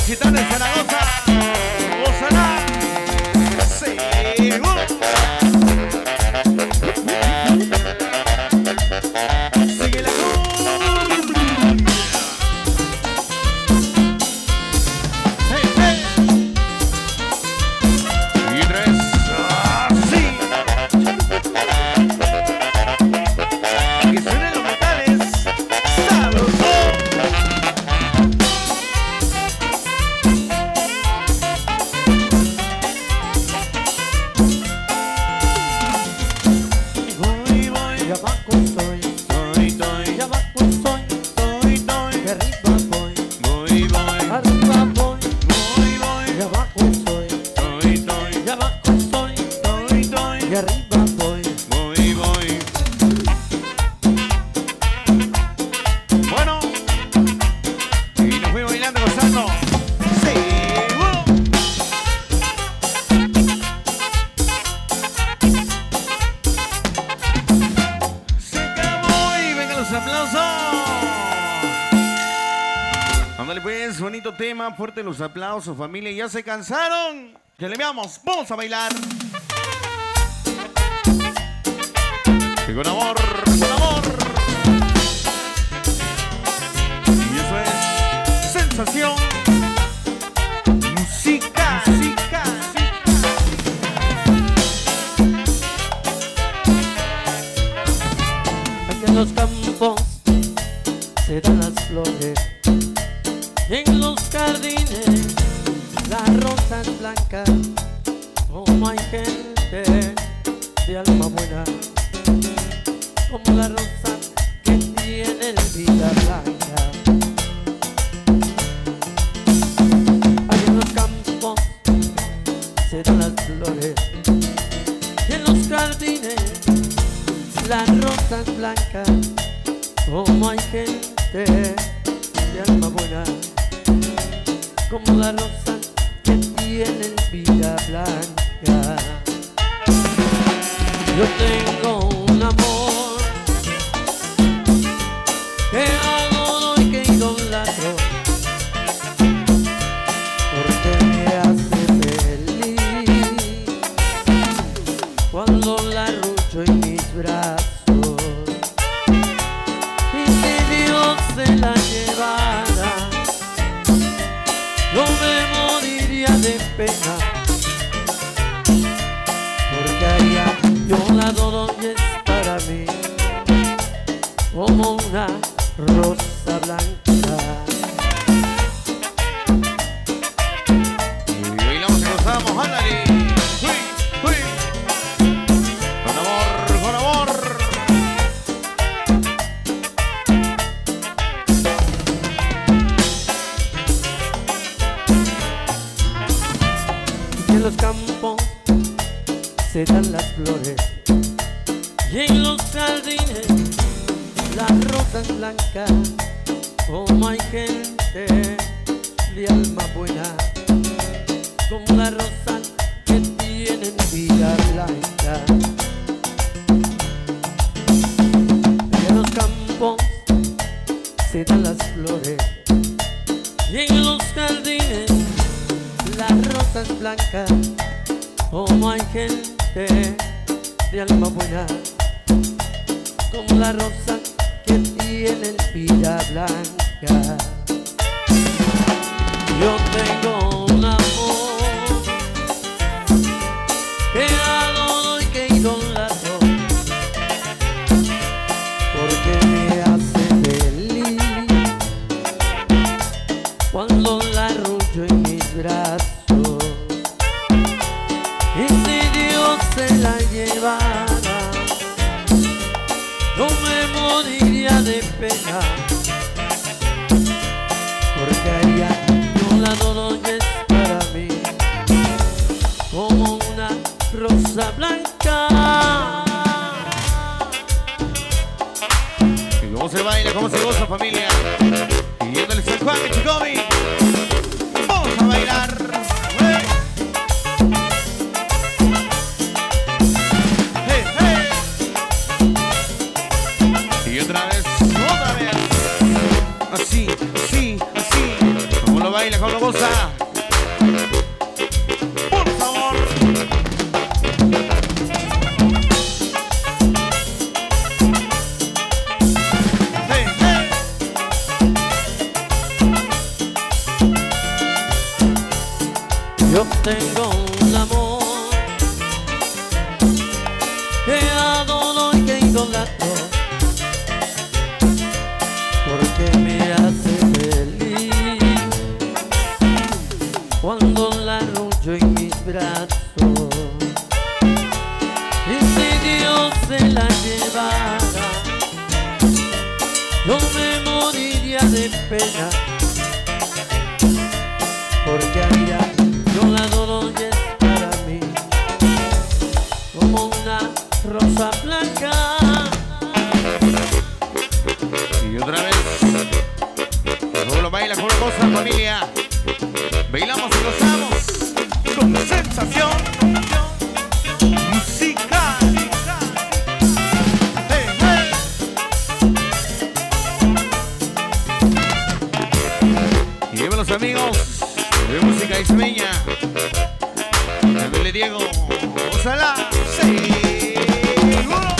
Gitana de Zaragoza. Gózala. Seguro. Sigue la cumbia. Hey, hey. Y tres. Así. Que suenen los metales. Sabroso. Y abajo estoy, Toy, toy, y abajo estoy, toy, toy. y arriba voy, Voy, voy, arriba voy, voy, y voy. abajo estoy, Toy, toy, y abajo estoy, toy, y toy. arriba voy. Voy, voy. Bueno. Y nos fuimos bailando, gozando. Seguro. Se acabó y vengan los aplausos. Ándale pues, bonito tema, fuerte los aplausos, familia. ¿Ya se cansaron? Ya le veamos, vamos a bailar. Y con amor, con amor. Y eso es sensación. Música, música, Aquí en los campos se dan las flores, y en los jardines las rosas blancas. Como hay gente de alma buena, como la rosa que tiene la vida blanca. Aquí en los campos se dan las flores, y en los jardines las rosas blancas. Como hay gente de alma buena, como la rosa que tiene vida blanca. Yo tengo un amor que adoro y que idolatro, porque me hace feliz cuando la arrullo en mis brazos. Y si Dios se la llevara, no me moriría de pena, porque allá yo la adoro y es para mí como una rosa blanca. Y bailamos y gozamos, ándale. Uy, uy. Con amor, con amor. Y en los campos se dan las flores, y en los jardines las rosas blancas. Como hay gente de alma buena, como la rosa que tienen vida blanca. Y en los campos se dan las flores, y en los jardines las rosas blancas. Como hay gente de alma buena, como la rosa que tiene vida blanca. Yo tengo un amor que adoro y que idolatro, porque me hace feliz cuando la arrullo en mis brazos. Y si Dios se la llevara, no me moriría de pena, porque a ella yo la adoro y es para mí como una rosa blanca. Y cómo se baila, cómo se goza, familia. Y yéndole San Juan y Chicobi. Vamos a bailar. Hey, hey. Y otra vez, otra vez. Así, así, así. Como lo baila, cómo lo goza. Por favor. Hey, hey. Yo tengo un amor que adoro y que idolatro, porque me hace feliz cuando la arrullo en mis brazos. Y si Dios se la llevara, yo me moriría de pena, porque a ella yo la adoro y es para mí como una rosa blanca. Y otra vez. Cómo lo baila, cómo lo goza, familia. Bailamos y gozamos con sensación musical. Hey, hey. Y lleven los amigos de música ismeña. Dale Diego, gózala, seguro.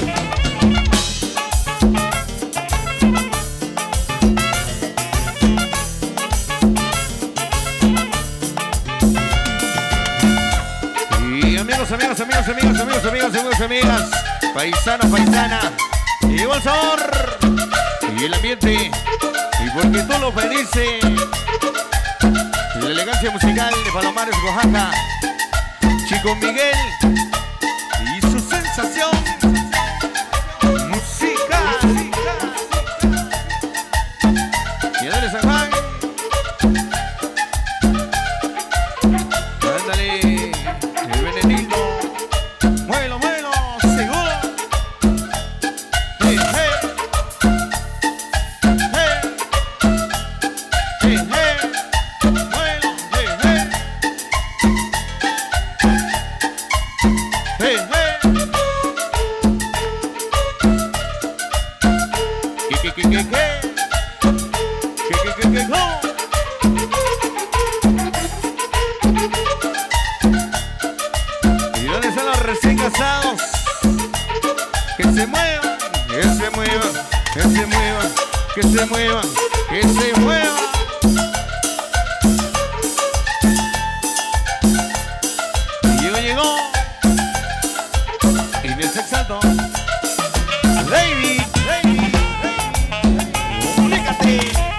Y amigos, amigos, amigos, amigos, amigos, amigos, amigos, amigas, paisano, paisana, y llegó el sabor y el ambiente, y porque tú lo pediste, la elegancia musical de Palomares, Oaxaca, Chico Miguel y su sensación musical. Y dale San Juan. Ándale, el Benedicto. Muévelo, muévelo, seguro. Hey, hey. Hey. Hey, hey. Muévelo, hey, hey. Hey, hey. ¿Qué, qué, qué, qué, qué? ¿Qué, qué, qué, qué, no? ¿Y dónde están los recién casados? Que se muevan, que se muevan, que se muevan, que se muevan, que se muevan. Llegó, llegó. Y me exalto. David, David, comunícate.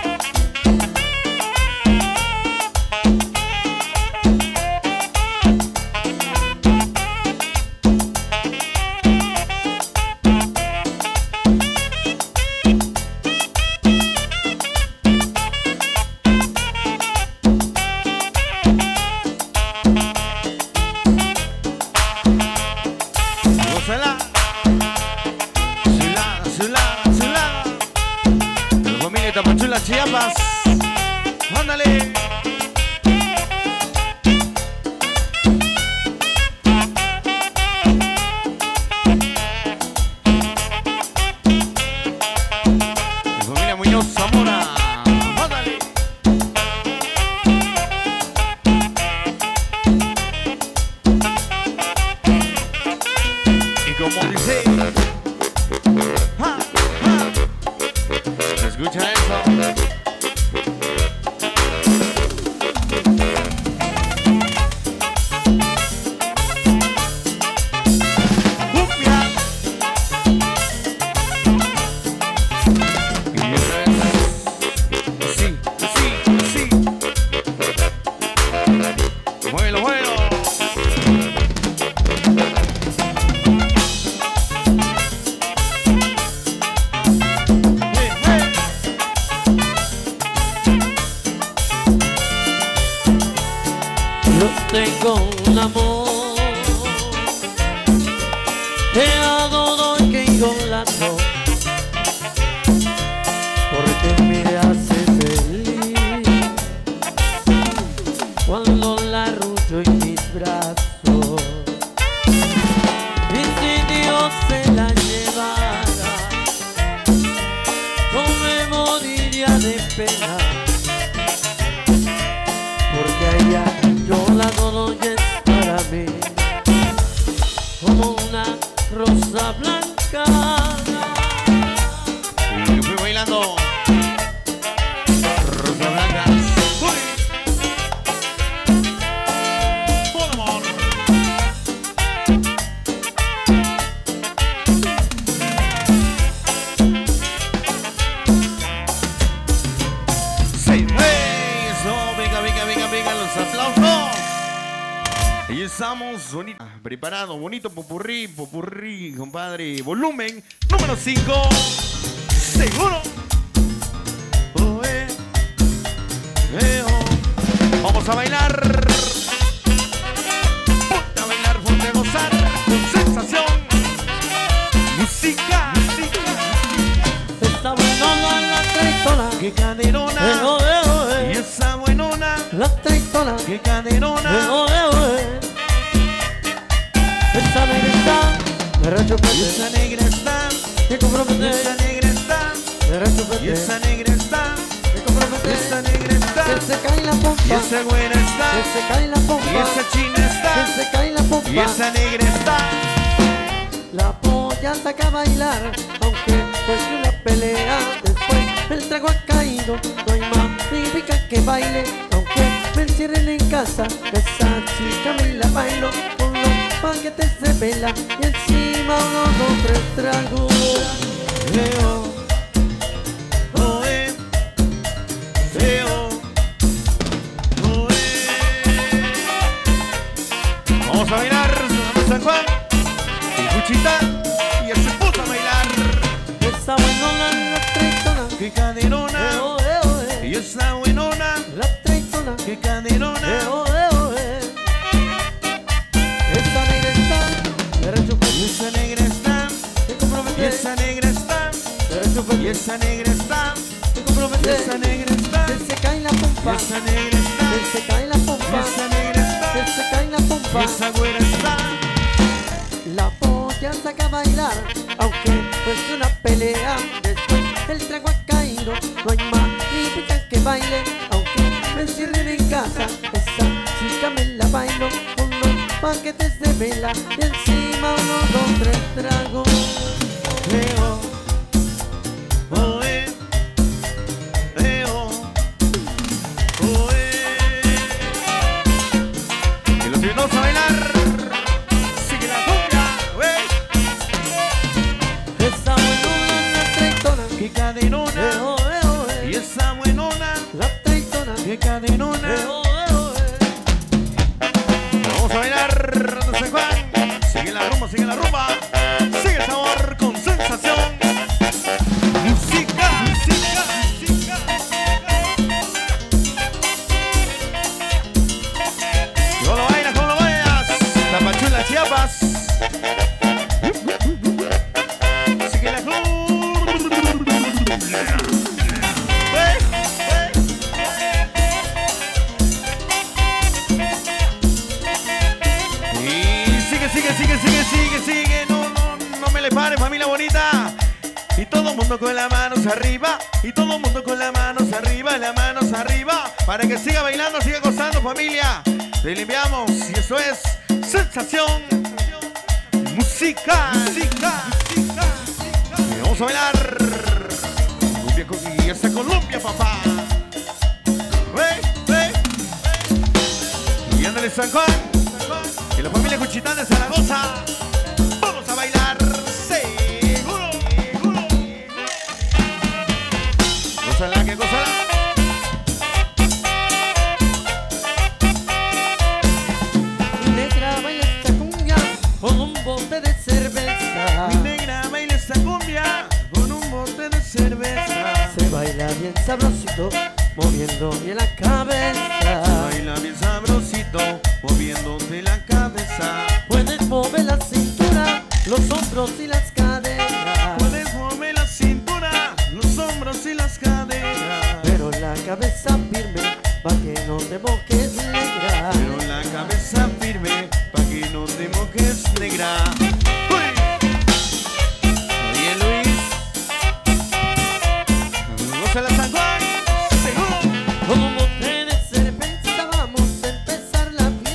Gózala. Zulada, zulada, zulada. La familia de Tapachula, Chiapas. Ándale. La familia Muñoz, Zamora. Ándale. Y como dice, ja, ja. Escucha eso. Cumbia. Y otra vez. Así, así, así. Muévelo, muévelo. Hey, hey. Yo tengo un amor que adoro y que idolatro, porque me hace feliz cuando la arrullo en mis brazos. Y si Dios se la llevara, yo me moriría de pena, la dono y es para mí como una rosa blanca. Y yo fui bailando Rosa Blanca. ¡Uy! ¡Por amor! ¡Seis! ¡Hey! Eso, venga, venga, venga, venga, los aplausos. Ahí estamos, bonito, preparado, bonito popurrí, popurrí, compadre. Volumen número cinco. Seguro. Oh, eh. Eh, oh. Vamos a bailar. Ponte a bailar, ponte a gozar. Con sensación. Música. Música. Esta buenona, la traitona, Que caderona. eh, oh, eh, oh, Y eh. esa buenona. La traitona, Que eh, caderona. oh, eh, oh, eh. Esta negrita, de Y rechupete, esa negra está. que Y compromete, esa negra está. de rechupete, Y esa negra está. que Y compromete, esa negra está. que se cae la pompa, Y esa güera está. que se cae la pompa, Y esa china está. que se cae la pompa. Y esa negra está. La polla saca a bailar, aunque pues una pelea. Después el trago ha caído, no hay más típica que baile. Aunque me encierren en casa, esa chica me la bailo con los paquetes de vela y encima unos dos, tres tragos. Leo. Oh, eh. Leo. Oh, eh. Vamos a bailar. San Juan. Y Cuchita. Y él se puso a bailar. Esa buenona, la traitona, Que eh, caderona. oh, eh, oh, eh. Y esa buenona. La traitona, Que eh, caderona. oh, eh, oh, eh. Esa negra está, de Y rechupete, esa negra está. que Y compromete, esa negra está. de rechupete, Y esa negra está. que Y compromete. esa negra está. Que se cae la Y pompa, esa negra está. que se cae la Y pompa, esa negra está. que se cae la Y pompa. esa güera está. La polla saca a bailar, aunque pues una pelea. Después el trago ha caído, no hay más ni pica que baile. Aunque me encierren en casa, esa chica me la bailo con los paquetes de vela y encima unos dos, tres tragos. Leo. Oh, eh. Leo. Oh, eh. Y los vamos a bailar. Sigue la cumbia, wey. Esa buenona, la traitona, Que eh, caderona. oh, eh, oh, eh. Y esa buenona. La traitona, Que eh, caderona. oh, eh, oh, eh. Vamos a bailar. No sé Juan. Sigue la rumba, sigue la rumba. Sigue el sabor con sensación. Música, música, música. ¿Cómo lo bailas? ¿Cómo lo bailas? Tapachula, Chiapas. Sigue la cumbia. Wey, wey. Y sigue, sigue, sigue, sigue, sigue, sigue. No, no, no me le pare, familia bonita. Y todo mundo con las manos arriba. Y todo mundo con las manos arriba, las manos arriba. Para que siga bailando, siga gozando, familia. Le limpiamos. Y eso es sensación. Música. Música. Música. Y vamos a bailar. Cumbia con- Y esa Colombia, papá. Wey, wey. Y ándale San Juan. Y la familia Cuchitán de Zaragoza. Vamos a bailar. Seguro. Seguro. Gózala, que gózala. Mi negra baila esta cumbia con un bote de cerveza. Mi negra baila esta cumbia con un bote de cerveza. Se baila bien sabrosito, moviendo bien la cabeza. Baila bien sabrosito, moviéndote la cabeza. Puedes mover la cintura, los hombros y las caderas. Puedes mover la cintura, los hombros y las caderas. Pero la cabeza firme, pa' que no te mojes negra. Pero la cabeza firme, pa' que no te mojes negra. ¡Uy! Oye Luis, gózala San Juan, seguro. Con un bote de cerveza vamos a empezar la fiesta.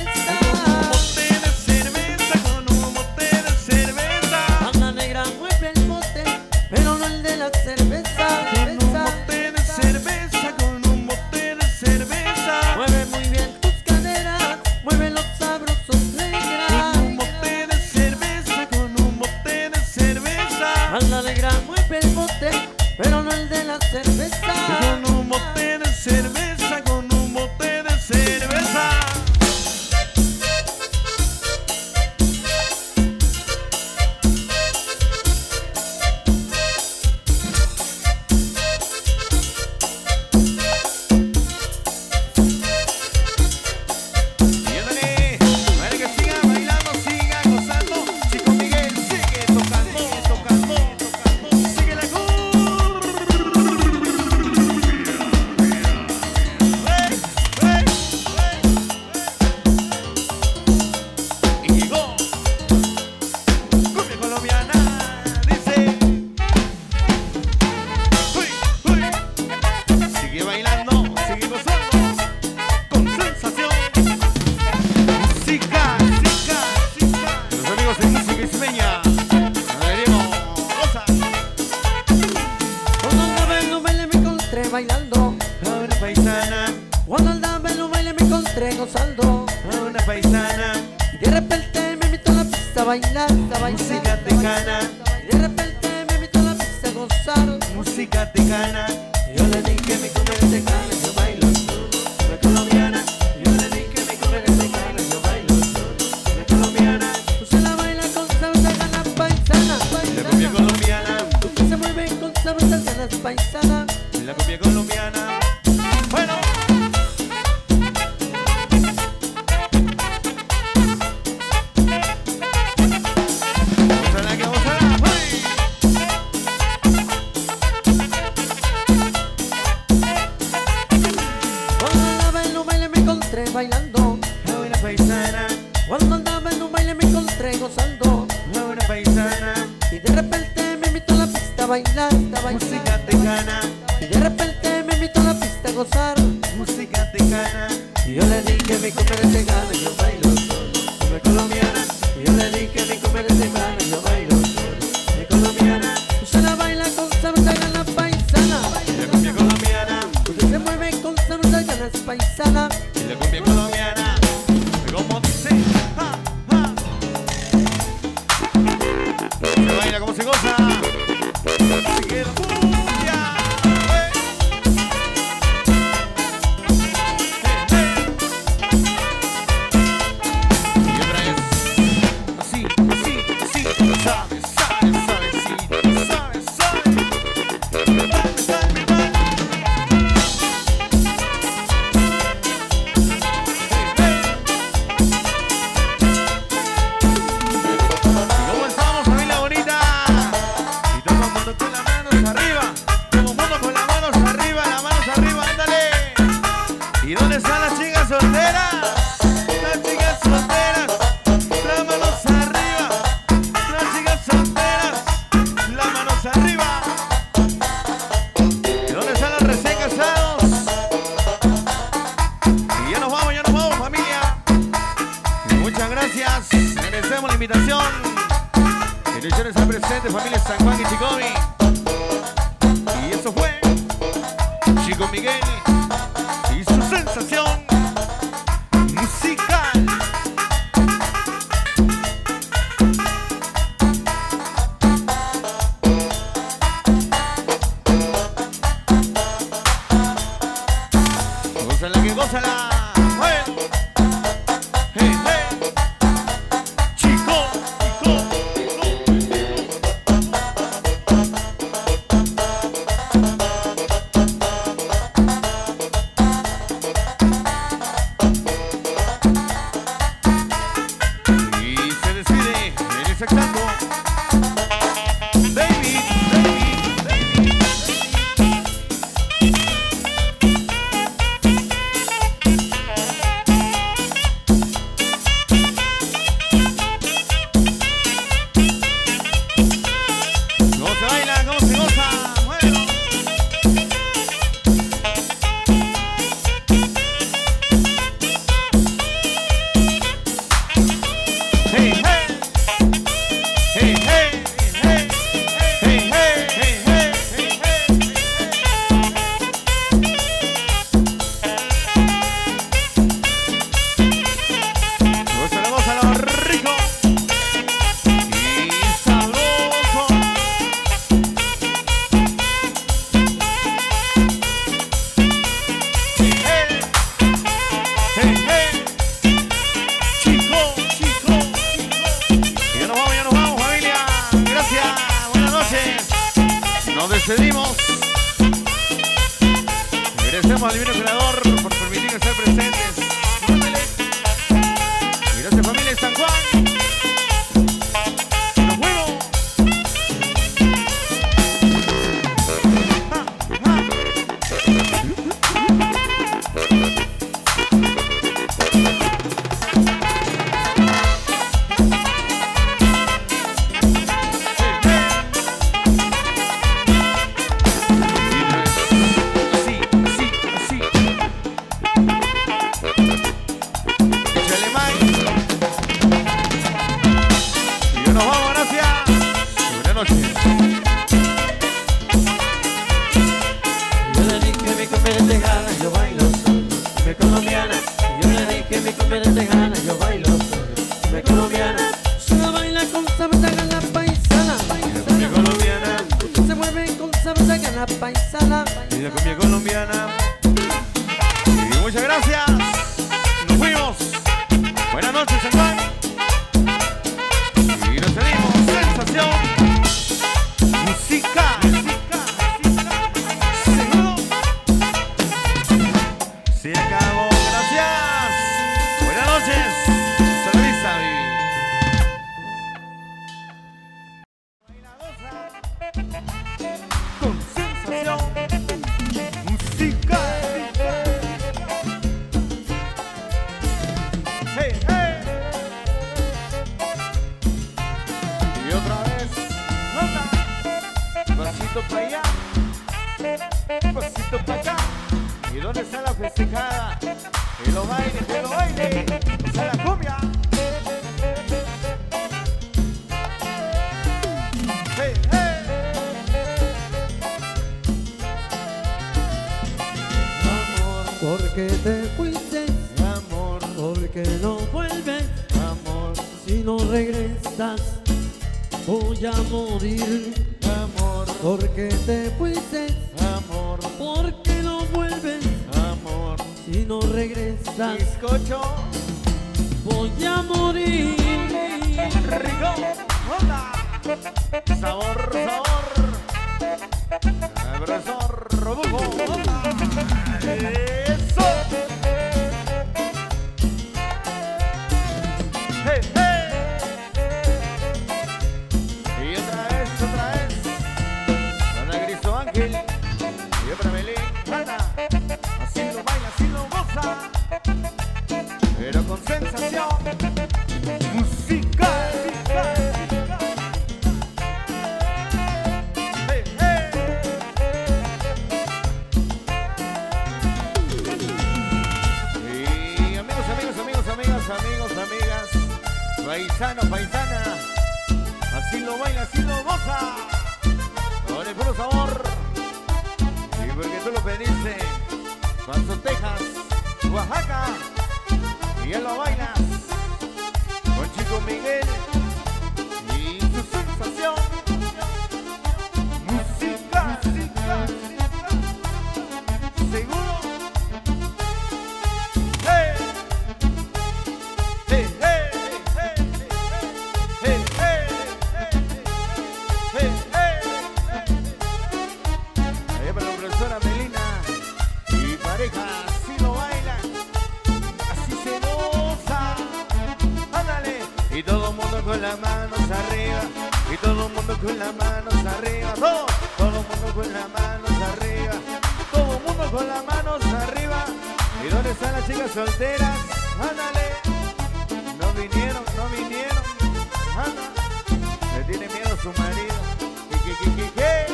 bailando. a una paisana, Cuando andaba en un baile me encontré gozando. a una paisana, Y de repente me invitó a la pista a bailar, a bailar. música tejana, Y de repente me invitó a la pista a gozar. música tejana. Yo le dije mi comer es tejana, yo bailo solo. Una colombiana. Yo le dije mi comer es tejana, yo bailo solo. Una colombiana. Tú se la baila con sabrosa ganas paisana, La cumbia paisana. colombiana, Tú que se mueve con sabrosas ganas paisana. la cumbia colombiana. Bueno, gózala que gózala. ¡Ay! Cuando andaba en un baile me encontré bailando. A una paisana, Cuando andaba en un baile me encontré gozando. a una paisana, Y de repente me invitó a la pista a bailar, a bailar. música tejana, Y de repente me invitó a la pista a gozar. música tejana. Y yo le dije mi comer es tejana, yo bailo solo. Una colombiana. Y yo le dije mi comer es tejana, yo bailo solo. Una colombiana. Tú se la baila con sabrosa ganas paisana. La cumbia colombiana, Usted se mueve con sabrosas ganas paisana. la cumbia colombiana. Como dice, ja, ja. Se baila como se goza. Así que la cumbia. ¡Eh! Y otra vez. Así, así, así. Sabe, sabe, sabe, sí. Sabe, sabe. Dale, dale, dale. Y cómo estamos, familia bonita. Y todo el mundo con las manos arriba. Todo el mundo con las manos arriba, las manos arriba, ándale. ¿Y dónde están las chicas solteras? Las chicas solteras, las manos arriba. Las chicas solteras, las manos arriba. ¿Y dónde están los recién casados? Y ya nos vamos, ya nos vamos, familia. Y muchas gracias. Agradecemos la invitación. Direcciones al presente, familia San Juan y Chicobi. Y eso fue Chico Miguel y su sensación musical. Gózala que gózala. Bueno. Hey, hey. Chico, chico, y se decide el exacto. David, David, David, ¿cómo se baila? ¿Cómo se goza? Bueno. Hey, hey. Hey, hey, hey. Hey, hey, hey, hey, hey, hey. Gózalo, gózalo, rico y sabroso. Hey, hey, hey, hey. Chico, chico, chico. Y ya nos vamos, ya nos vamos, familia. Gracias, buenas noches. Nos despedimos. Agradecemos al divino creador por permitirnos estar presentes. Ándale. Y gracias, familia de San Juan. Nos vemos. Ja, ja. Así, así, así. dónde está la festejada? Que lo baile, que lo baile. O sea, la cumbia. Hey, hey. Amor, porque te fuiste, Amor, porque no vuelves, amor, si no regresas voy a morir. amor, Porque te fuiste, amor, porque no vuelves, amor. si no regresas Bizcocho, voy a morir. rico, hola. Sabor, sabor. Abrazo, robujo, hola. Eso. Hey, hey. Y otra vez, otra vez. Ana Griso Ángel. Y otra Belén, Ana. Así lo baila, así lo goza. Pero con sensación. Música, música, música. Hey, hey. Y amigos, amigos, amigos, amigas, amigos, amigas. Paisano, paisana. Así lo baila, así lo goza. Con el puro sabor. Y porque tú lo pediste. Paso, Texas, Oaxaca. Y ya lo bailas. Con Chico Miguel. Y su sensación. Música, música, música. ¿Seguro? ¡Hey! ¡Hey, hey, hey, hey, hey, hey, hey, hey, hey, hey! Allá para la profesora Melina y pareja, así lo bailan, así se goza. Ándale. Y todo el mundo con las manos arriba, y todo el mundo con las manos arriba, todo, todo el mundo con las manos arriba, todo el mundo con las manos arriba. ¿Y dónde están las chicas solteras? Ándale. No vinieron, no vinieron. Anda. Le tiene miedo a su marido. ¿Qué, qué, qué, qué, qué?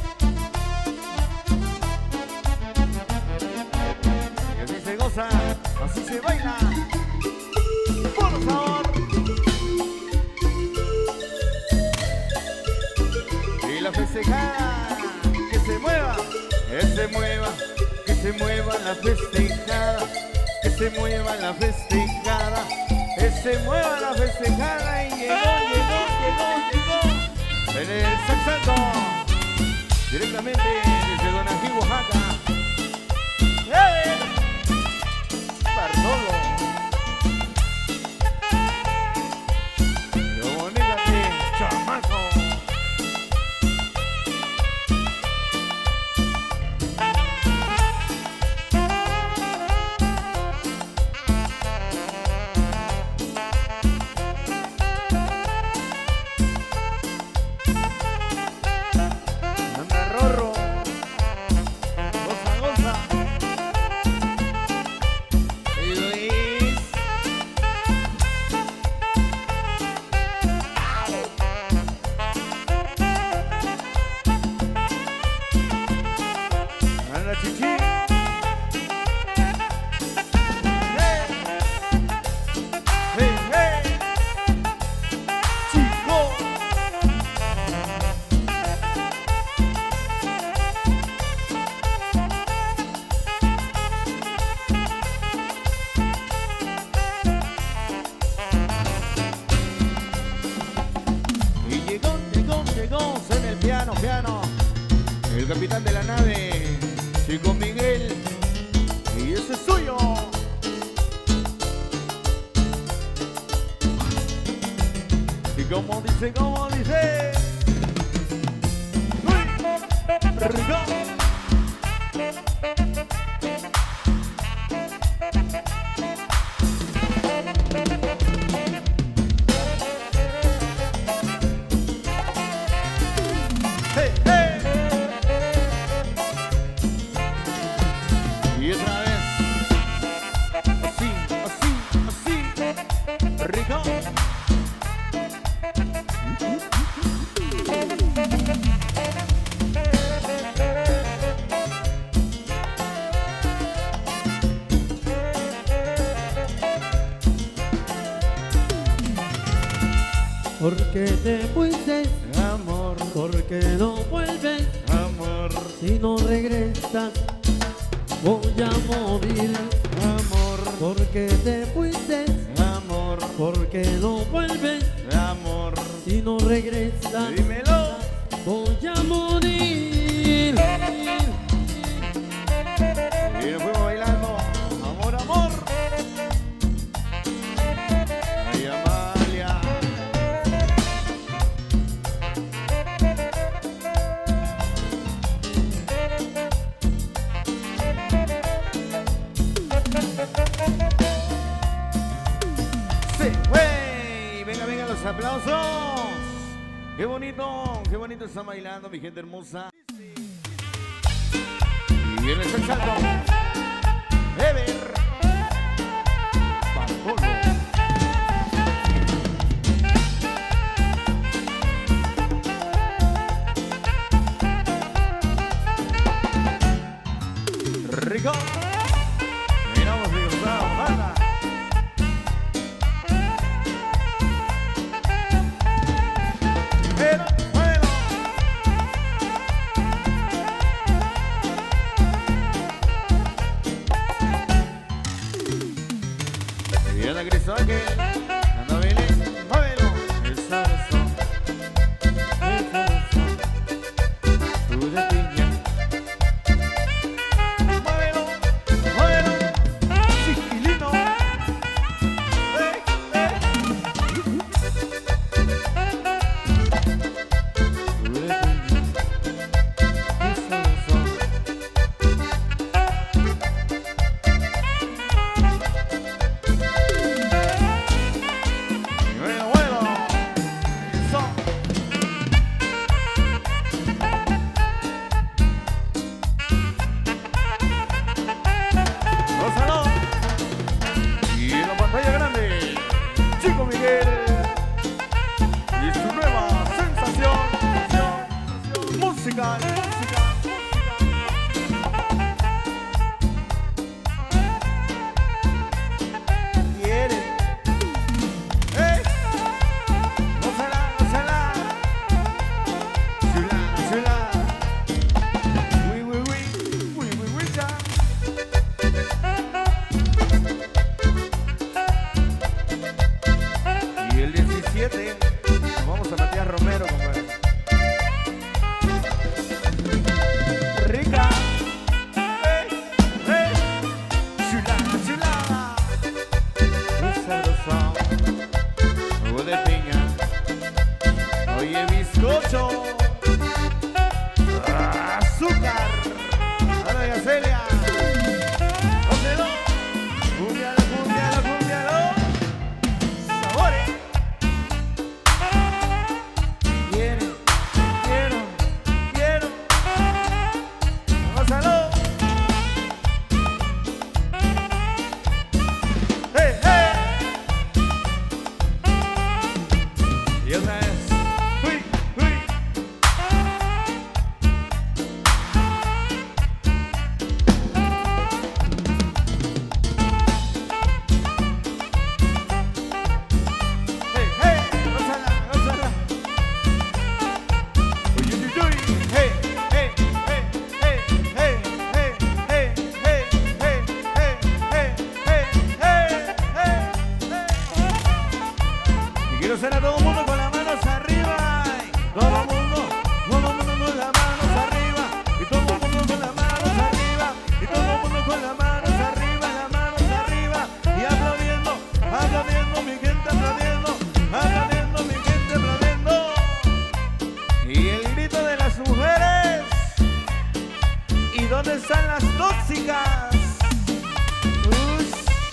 Y así se goza, así se baila. Por favor. Y la festejada, que se mueva, que se mueva, que se mueva la festejada, que se mueva la festejada, que se mueva la festejada. Y llegó, llegó, llegó, llegó en el Saxalto, directamente desde Donají, Oaxaca. ¡Eh! Bartolo. ¡Qué bonita que chamaco! Anda Rorro. Goza, goza. Y Luis. Anda Chichi. Hey. Hey, hey. Chico. Y llegó, llegó, llegó, en el piano, piano, el capitán de la nave, Chico Miguel, y ese es suyo. Y como dice, como dice, ¡uy! ¡Rico! ¡Hey, hey! Y otra vez, así, así, así, rico. ¿Por qué te fuiste? amor, ¿Por qué no vuelves? amor, Si no regresas, voy a morir. amor, ¿Por qué te fuiste? amor, ¿Por qué no vuelves? amor. Si no regresas, Dímelo. voy a morir. Y nos fuimos bailando. Amor, amor. Ay, Amalia. Sí, güey. Venga, venga, los aplausos. Qué bonito, qué bonito están bailando, mi gente hermosa. Y viene el salto. Ever. Bartolo. Rico. Miramos de Gustavo Mata. Pero bueno. Y anda Cristo Ángel, anda Belén, muévelo, el sabroso, el sabroso, tú de piña. Muévelo, muévelo, chiquilino. Ey, ey. Tú de piña, el sabroso. Bueno, bueno, eso. Gózalo. Y en la pantalla grande, Chico Miguel y su nueva sensación, sensación musical, musical, musical. Quiere. ¡Ey! ¡Gózala, gózala! ¡Chula, chula! ¡Uy, uy, uy! ¡Uy, uy, uy, ya! Y el diecisiete nos vamos a Matías Romero, compadre. ¡Rica! ¡Ey! ¡Ey! ¡Chula, chula! ¡Qué sabroso! Jugo de piña, oye bizcocho, azúcar, ahora ya Celia, óselo, cumbialo, cumbialo, cumbialo, sabores, quiero, quiero, quiero, gózalo, hey, hey. Y otra vez. Uy, uy. Hey, hey, gózala, gózala. Uy, uy, uy, uy. Hey, hey, hey, hey, hey, hey, hey, hey, hey, hey, hey, hey, hey, hey. Y quiero ser a todo el mundo con las manos arriba. Y todo el mundo, todo el mundo con las manos arriba. Y todo el mundo con las manos arriba. Y todo el mundo con las manos arriba, las manos arriba. Y aplaudiendo, aplaudiendo, mi gente aplaudiendo. Aplaudiendo, mi gente aplaudiendo. Y el grito de las mujeres. ¿Y dónde están las tóxicas? Uy.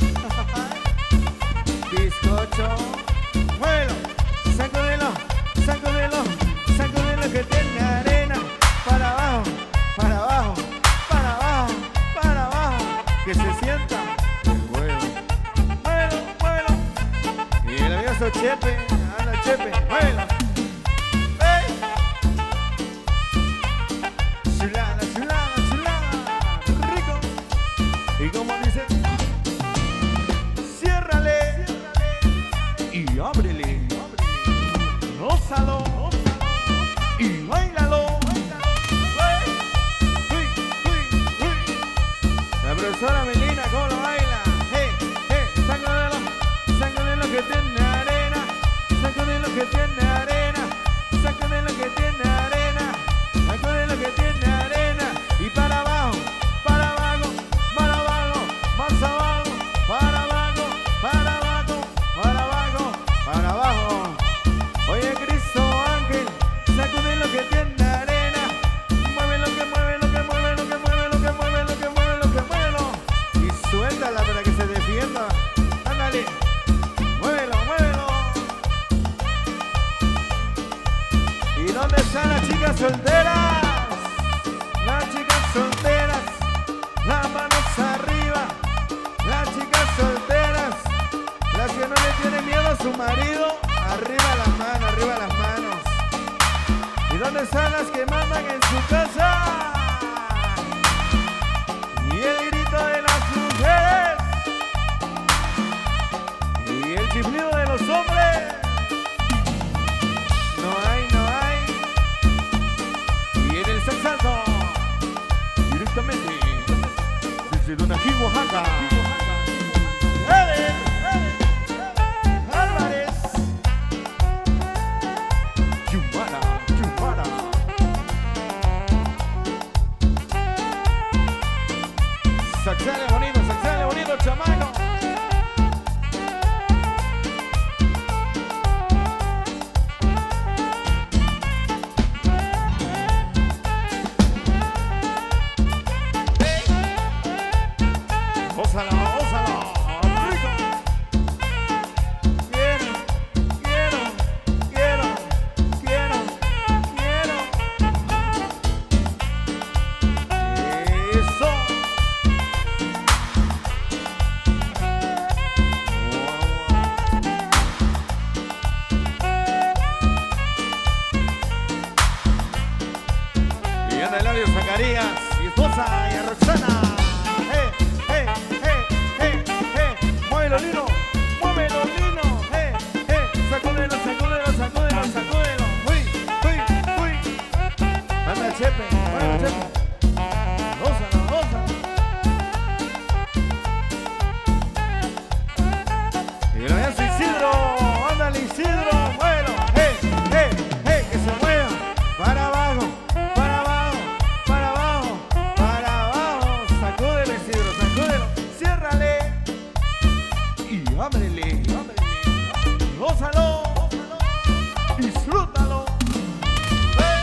Bizcocho. Bueno, sacudelo, sacudelo, sacudelo que tiene arena. Para abajo, para abajo, para abajo, para abajo. Que se sienta el huevo. Bueno, bueno. Y el amigo Chepe, anda Chepe, bueno. ¡Ey! Chulada, chulada, chulada. Rico. Y como dice, ciérrale y ábrele. profesora Melina, ¿cómo lo baila? Hey, hey, sacudelo, sacudelo que tiene arena, sacudelo que tiene arena, sacudelo que tiene arena, sacudelo que tiene arena. Y para abajo, para abajo, para abajo, más abajo, para abajo, para abajo, para abajo, para abajo. Oye, Cristo Ángel, sacude lo que tiene arena, mueve lo que mueve, lo que mueve, lo que mueve, lo que mueve, lo que mueve, lo que mueve, y suéltala para que se defienda. Ándale, muévelo, muévelo. ¿Y dónde están las chicas solteras? Las chicas solteras, las manos arriba. Las chicas solteras, las que no le tienen miedo a su marido, arriba las manos, arriba las manos. ¿Y dónde están las que mandan en su casa? Y el grito de las mujeres, y el chiflido de los hombres. No hay, no hay. Y en el sexato, directamente desde Donají, Oaxaca, Eder Álvarez, Chumara, Chumara. Saxale bonito, saxale bonito, chamaco. Ósala, ósala, rico. Quiero, quiero, quiero, quiero, quiero. Eso. Y anda Eladio Zacarías, mi esposa y a Roxana. Muévelo, Lino, muévelo, Lino, eh, eh, sacúdelo, sacúdelo, sacúdelo, sacúdelo, uy, uy, uy, anda el Chepe, muévelo, Chepe, gózalo, gózalo. Y lo veas Isidro, ándale Isidro, muévelo, eh, eh, eh, que se mueva, para abajo, para abajo, para abajo, para abajo, sacúdelo Isidro, sacúdelo, ciérrale. Y ábrele, ábrele, gózalo, disfrútalo. ¡Eh!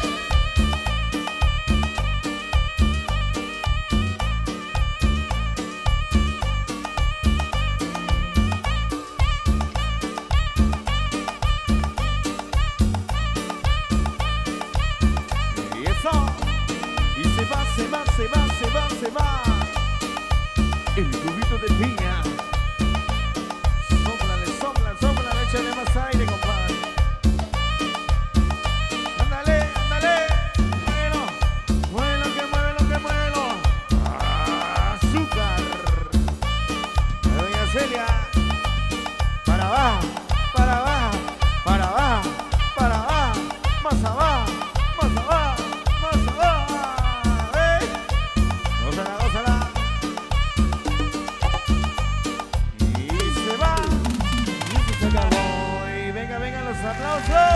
Y eso, y se va, se va, se va, se va, se va. El cubito de piña. Échale más aire, compadre. Ándale, ándale. Muévelo, muévelo, que muévelo, que muévelo. Azúcar. Doña Celia. Para abajo, para abajo, para abajo, para abajo. Más abajo, más abajo, más abajo. ¿Eh? Gózala, gózala. Y se va. Se acabó y venga, venga los aplausos.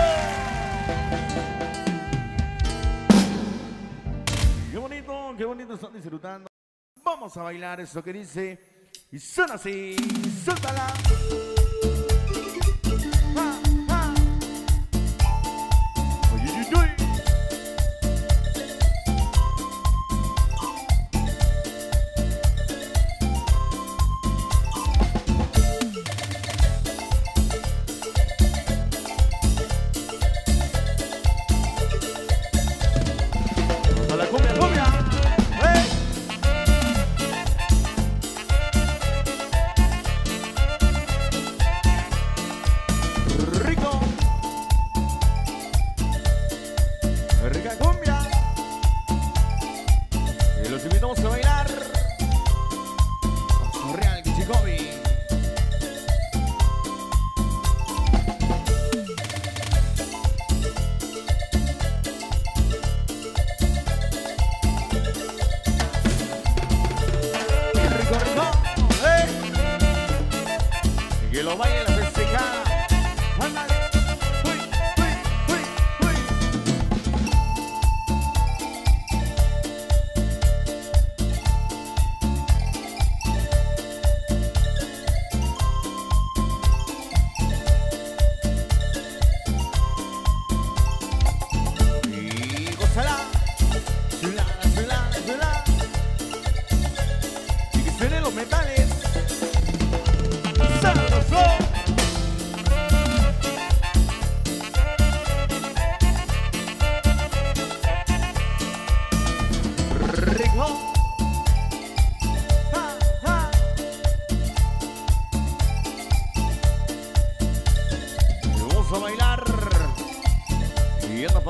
Qué bonito, qué bonito están disfrutando. Vamos a bailar eso que dice y suena así, suéltala. Ah, ah. Uy, uy, uy. La cumbia, cumbia, ¡eh!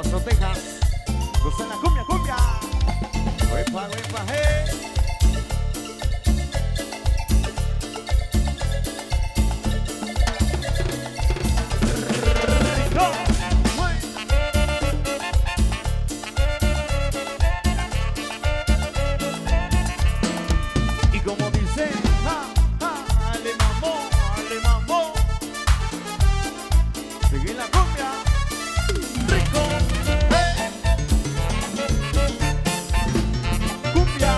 Paso, Texas. Goza la cumbia, cumbia. Huepa, huepa, hey. Rico. Muy. Y como dice, ja, ja, ale mambo, ale mambo. Sigue la cumbia. Rico. Hey. Cumbia.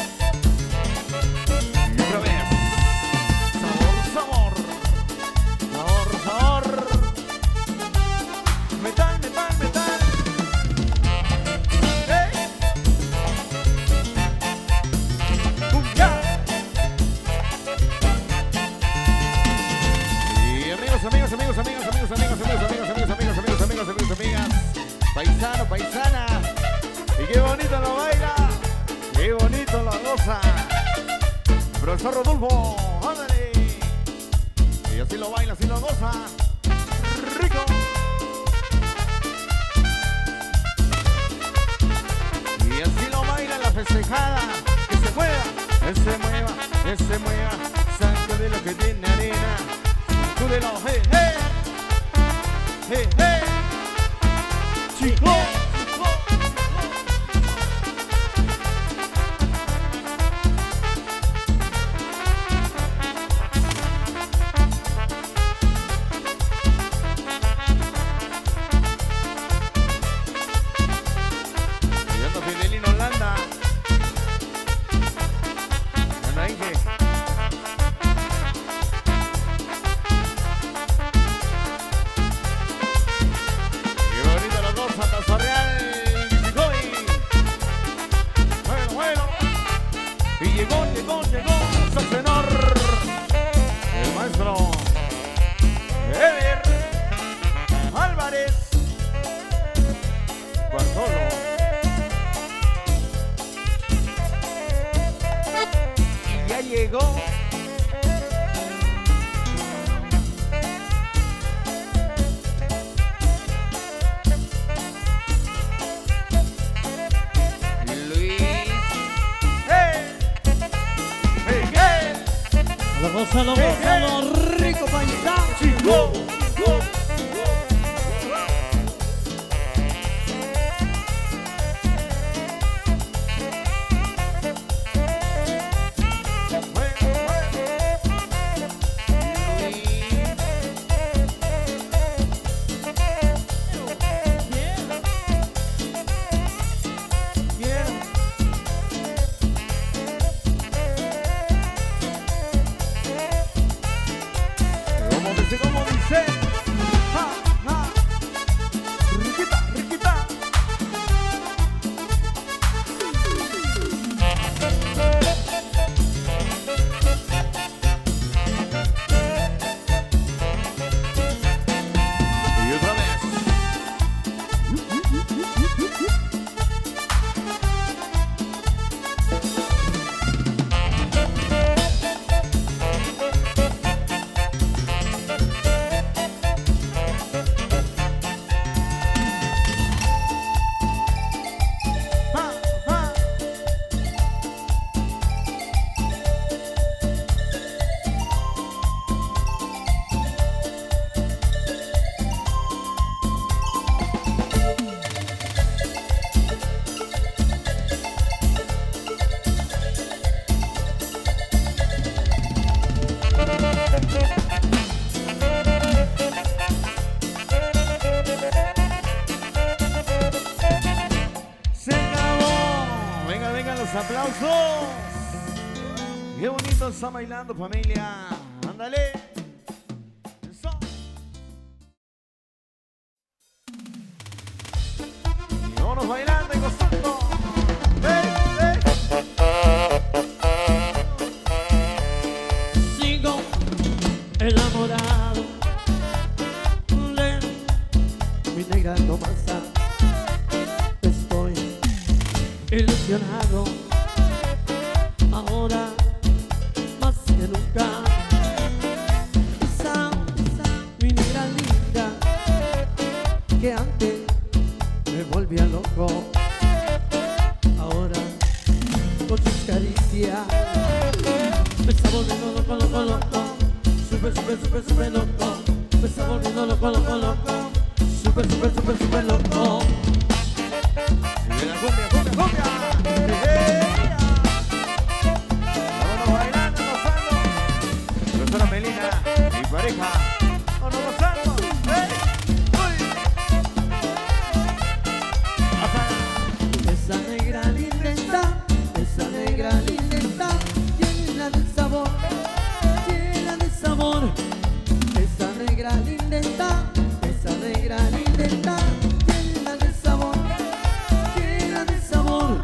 Y otra vez. Sabor, sabor. Sabor, sabor. Metal, metal, metal. Hey. Cumbia. Y amigos, amigos, amigos, amigos, amigos, amigos, amigos, amigos, amigos, amigos, amigos, amigos, amigos, amigas. Paisano, paisana. Y qué bonito lo baila. Qué bonito lo goza. Profesor Rodolfo, ándale. Y así lo baila, así lo goza. Rico. Y así lo baila la festejada. Que se mueva, que se mueva, que se mueva. Saca de lo que tiene arena. Sacúdelo, hey, hey. Hey, hey. Chico. Llegando Fidelino Holanda. Ana Inge. Qué bonito los dos, Paso Real, Chicoy. Bueno, bueno. Y llegó, llegó, llegó, Socenor. El maestro Eder Álvarez Guardolo. Y ya llegó. Luis. ¡Hey! ¡Hey, hey! Lo goza, lo goza, lo rico paisano. Chico. Como dice, como dice. Ja, ja. Riquita, riquita. Y otra vez. Ja, ja. Se acabó. Venga, venga los aplausos. Qué bonito está bailando, familia. Ándale. Eso. Y vámonos bailando y gozando. ¡Hey, hey! Sigo enamorado de mi negra Tomasa. Estoy ilusionado ahora más que nunca. está volviendo loco, loco, loco. Super, super, super, super loco. Me está volviendo loco, loco, loco. Super, super, super, super loco. Y la cumbia, cumbia, cumbia. ¡Hey! Vámonos bailando, gozando. Profesora Melina, mi pareja. Vámonos gozando. ¡Hey! ¡Uy! Hasta. Esa negra linda está, esa negra linda está, llena de sabor, llena de sabor. Esa negra linda está, esa negra linda está, llena de sabor, llena de sabor.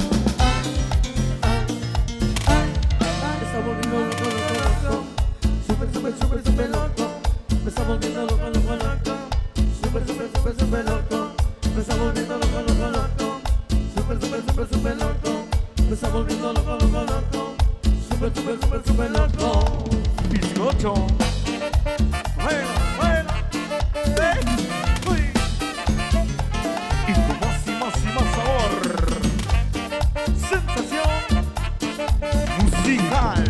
Ay, ay, ay, ay, me está volviendo loco, loco, loco. Super, super, super, super loco. Me está volviendo loco, loco, loco. Super, super, super, super loco. Me está volviendo loco, loco, loco. Super, super, super, super loco. Me está volviendo loco, loco, loco. Super, super, super, super loco. Bizcocho. Bueno, bueno. ¡Hey! ¡Uy! Y tu más y más y más sabor. Sensación musical.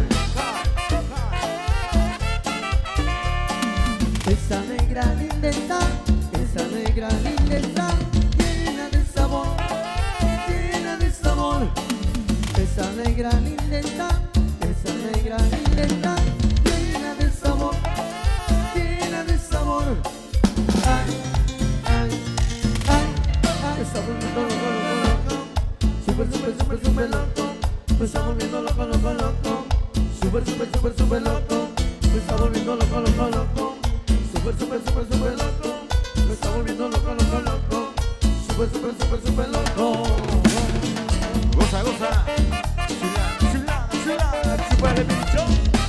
Esa negra linda está, esa negra linda está, llena de sabor, llena de sabor. Esa negra linda está, esa negra linda está, llena de sabor, llena de sabor. Ay, ay, ay, ay, me está volviendo loco, loco, loco. Super, super, super, super loco. Me está volviendo loco, loco, loco. Super, super, super, super loco. Me está volviendo loco, loco, loco. Super, super, super, super loco. Me está volviendo loco, loco, loco. Super, super, super, super loco. Goza, goza. Chula, chula, chula. Chupa de pincho.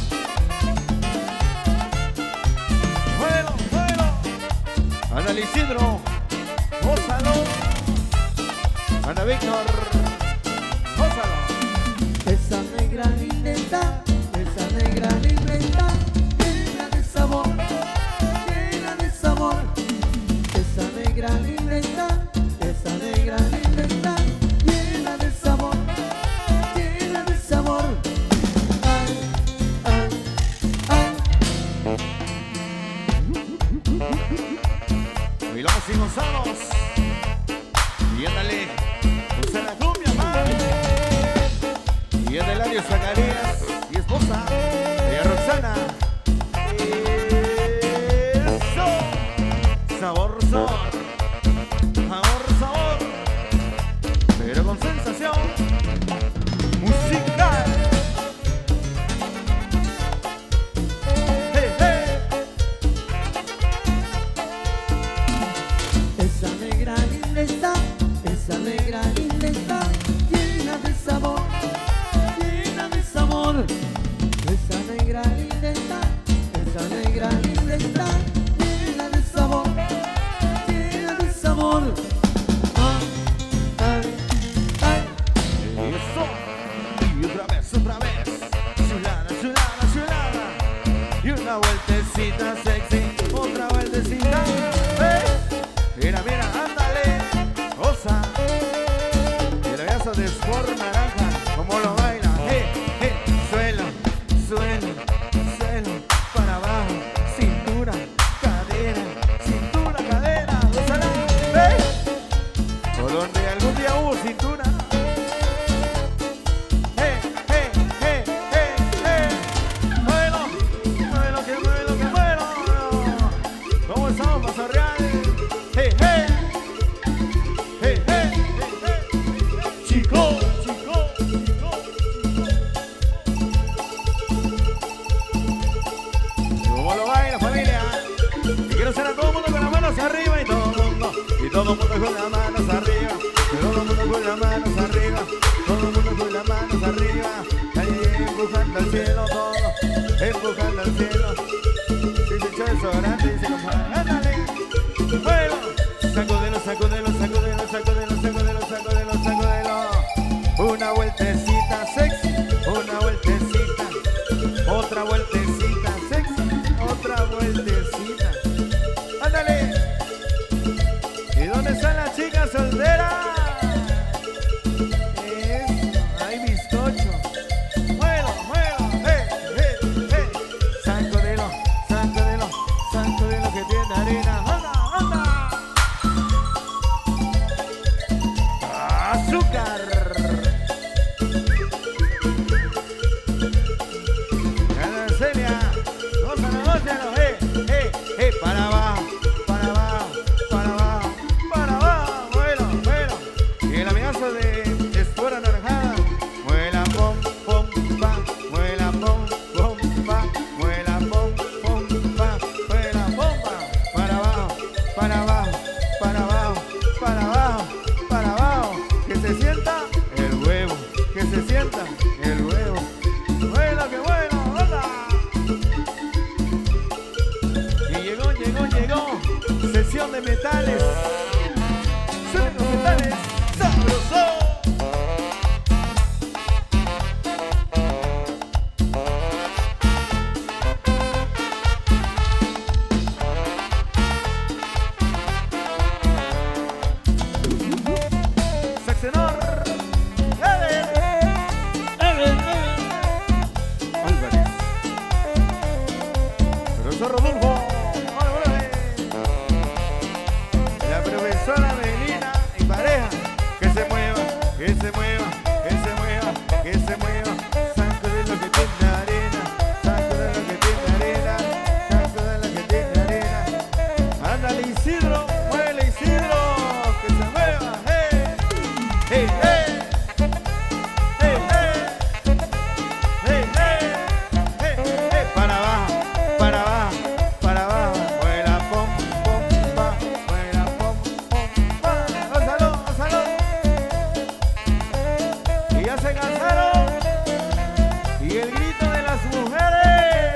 Bueno, bueno. Ana Isidro. Gózalo. Ana Víctor. Gózalo. Esa negra linda está, esa negra linda está, llena de sabor, llena de sabor. Esa negra linda está, esa negra linda está, llena de sabor, llena de sabor. Ay, ay, ay. Bailamos y gozamos. Y ándale. Goza la cumbia, man. Y es de Eladio Zacarías y esposa de Roxana. Eso. Sabor, sabor. Sabor, sabor. Pero con sensación musical. Hey, hey. Esa negra linda está, esa negra linda está, llena de sabor, llena de sabor. Esa negra linda está, esa negra linda está, llena de sabor, llena de sabor. Ay, ay, ay. Eso. Y otra vez, otra vez. Chulada, chulada, chulada. Y una vueltecita sexy. Otra vueltecita. ¡Eh! Mira, mira, ándale. Goza. Y la veas de Sport naranja. Como lo baila. ¡Eh, eh! Suelo, suelo, suelo. Para abajo. Cintura, cadera. Cintura, cadera. Gózala. ¡Eh! Por donde algún día hubo cintura. ¡Eh, eh, eh, eh, eh! ¡Muelo! ¡Muelo, que muelo, que muelo! ¿Cómo estamos, Paso Real? ¡Eh, eh! ¡Eh, eh, eh, eh! ¡Chico, chico, chico! ¿Cómo lo baila, familia? Y quiero ser a todo el mundo con las manos arriba y todo el mundo, y todo el mundo con las manos arriba, y todo el mundo con las manos arriba, todo el mundo con las manos arriba, ahí empujando al cielo todo, empujando al cielo. Si se echó desodorante, dice compadre, ándale. Bueno, sacudelo, sacudelo, sacudelo, sacudelo, sacudelo, sacudelo, sacudelo. Una vueltecita sexy, una vueltecita, otra vueltecita sexy, otra vueltecita. Ándale. ¿Y dónde están las chicas solteras? Eso, hay bizcocho. Muelo, muelo, hey, de metales. Suenan los metales. ¡Sabroso! Saxenor. Ever. Ever. Álvarez. Profesor Rodolfo. La profesora Melina y pareja. Que se mueva, que se mueva, que se mueva, que se mueva. Saco de lo que tiene arena, saco de lo que tiene arena, saco de lo que tiene arena. Ándale Isidro, muévele Isidro, que se mueva, hey, hey, hey, hey, hey, hey, hey, hey, hey, para abajo, para abajo, para abajo, muela pom, pom, pa, muela pom, pom, pa, gózalo, gózalo. Y ya se cansaron. Y el grito de las mujeres.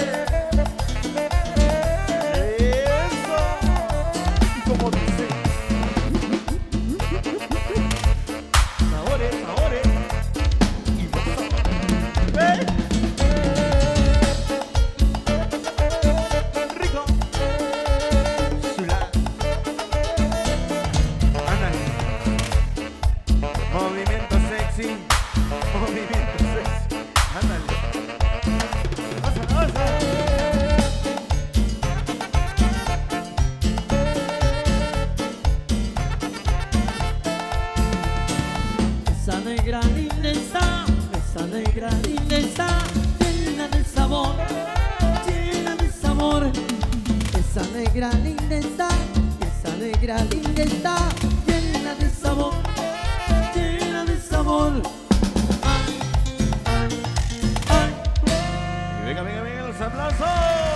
Eso. Y como dice. Sabores, sabores. Y más. ¿Eh? Rico. Chula. Ándale. Movimiento sexy. Movimiento sexy. Ándale. Osa, osa. Esa negra linda está, esa negra linda está, llena de sabor, llena de sabor. Esa negra linda está, esa negra linda está, llena de sabor, llena de sabor. Ay, ay, ay. Y venga, venga, venga los aplausos.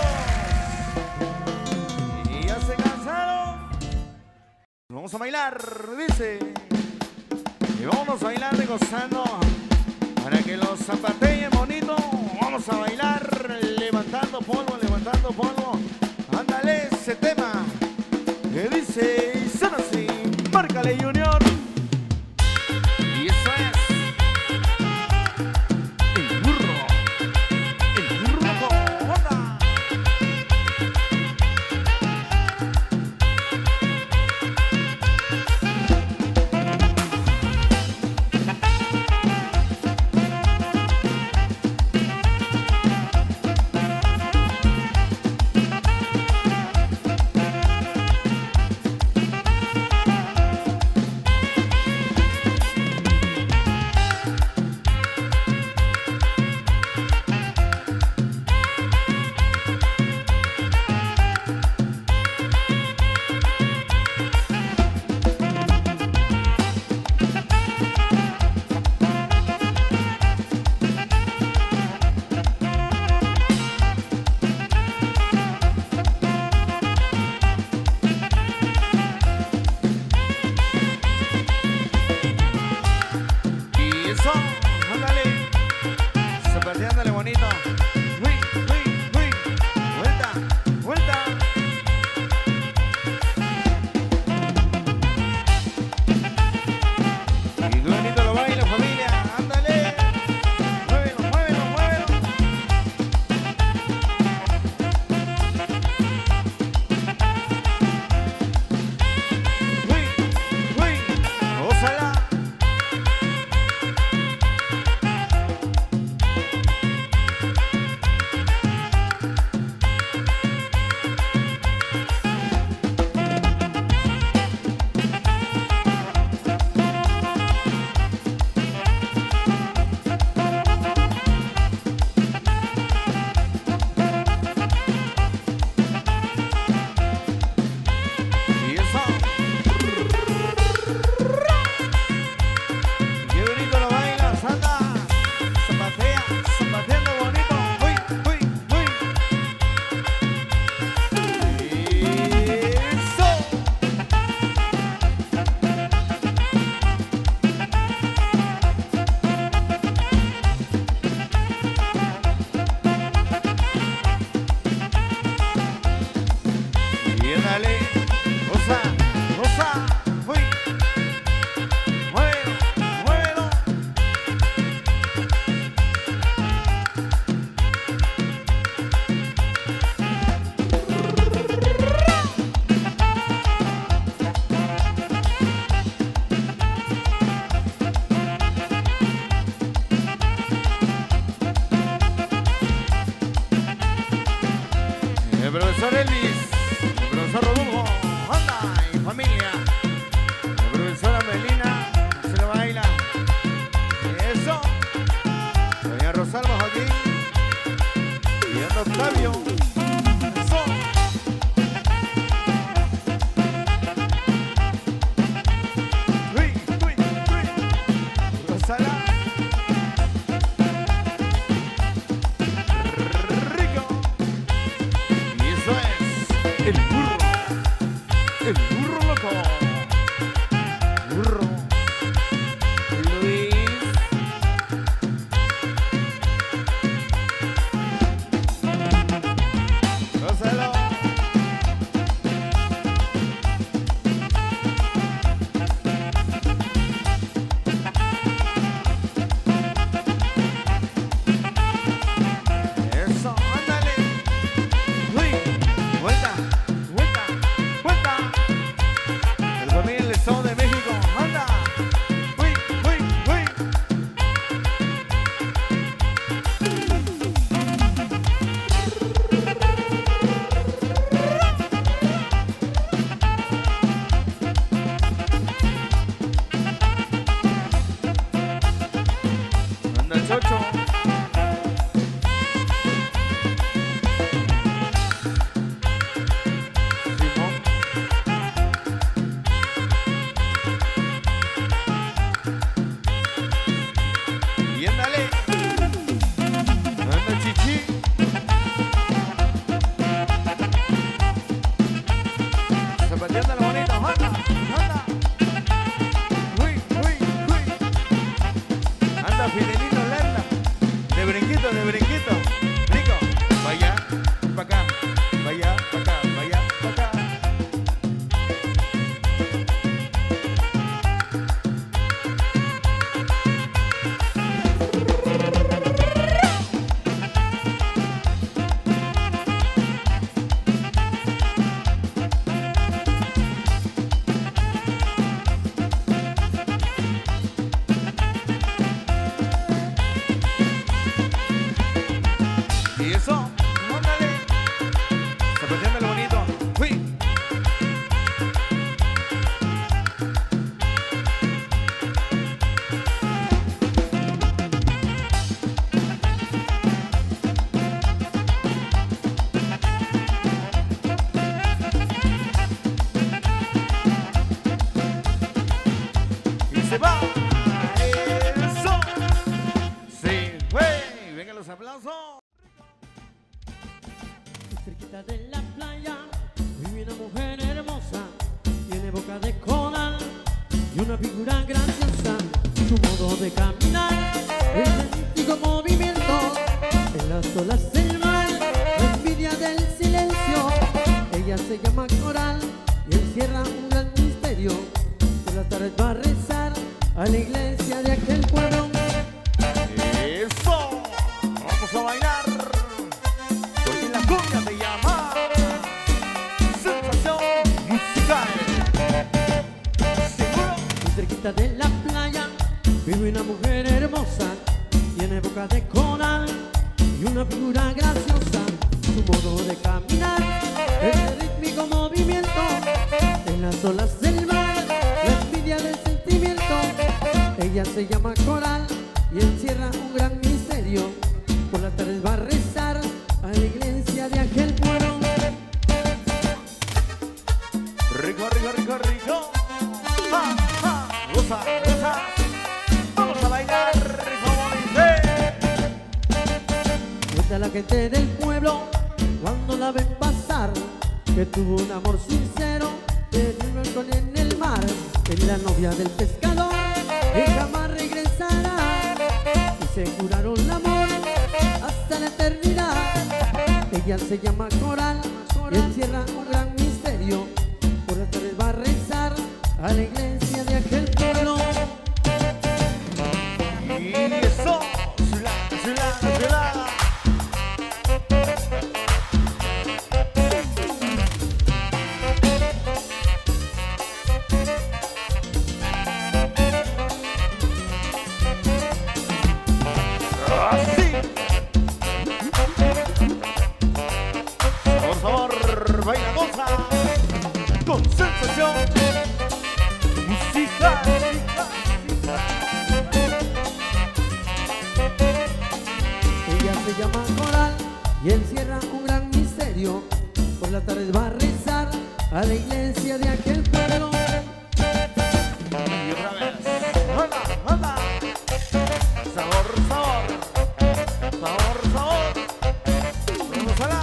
Y ya se cansaron. Vamos a bailar, dice. Y vamos a bailar de gozando. Para que los zapateen bonito. Vamos a bailar levantando polvo, levantando polvo. Ándale ese tema. Que dice, y son así. Márcale Junior. Y eso es. El burro. El burro con onda. Y eso, ándale. Zapateándole bonito. Uy, uy, uy. Vuelta, vuelta. Y qué bonito lo baila, familia. Ándale. Muévelo, muévelo, muévelo. Uy, uy. Gózala. Y eso. Qué bonito lo baila, anda. Zapatea, zapateando bonito. Uy, uy, uy. Eso. Y dale, osa. El profesor Elvis, el profesor Rodolfo, anda y familia. La profesora Melina, se lo baila. Eso. Doña Rosalba Joaquín. Y anda Octavio. Eso. Uy, uy, uy. Rosala. El burro, el burro loco, burro, Luis. Gózalo. Eso, ándale. Uy, vuelta. El Estado de México, anda. Uy, uy, uy. Anda el chocho. Zapateándolo bonito, anda, anda. Uy, uy, uy. Anda Fidelino Landa. De brinquito, de brinquito. Rico. Vaya, pa' acá. Vaya, pa' acá, vaya, pa' acá. Y eso, mándale. Zapateándolo bonito. Uy. Y se va. Eso. Sí, güey. Vengan los aplausos. Cerquita de la playa vive una mujer hermosa, tiene boca de coral y una figura graciosa. Su modo de caminar es idéntico movimiento en las olas del mar, la envidia del silencio. Ella se llama Coral y encierra un gran misterio. Por la tarde va a rezar a la iglesia de aquel pueblo. Eso, vamos a bailar. Porque la cumbia te llama. Sensación musical. Seguro. Muy cerquita de la playa vive una mujer hermosa, tiene boca de coral y una figura graciosa. Su modo de caminar es de rítmico movimiento en las olas del mar, la envidia del sentimiento. Ella se llama Coral y encierra un gran misterio. Por las tardes va a rezar a la iglesia de aquel pueblo. Rico, rico, rico, rico. Ja, ja. Goza, goza. Vamos a bailar, rico, bonito. Cuenta la gente del pueblo cuando la ven pasar, que tuvo un amor sincero, que vivió con en el mar. Es la novia del pescador, que jamás regresará. Y se juraron el amor hasta la eternidad. Ella se llama Coral y encierra un gran misterio. Por las tardes va a rezar a la iglesia de aquel pueblo. Y eso, chula, chula, chula. Así. Por favor. y encierra un gran misterio. Por la tarde va a rezar a la iglesia de aquel pueblo. Y otra vez. ¡Hola, hola! Sabor, sabor. Sabor, sabor. Vamos a la.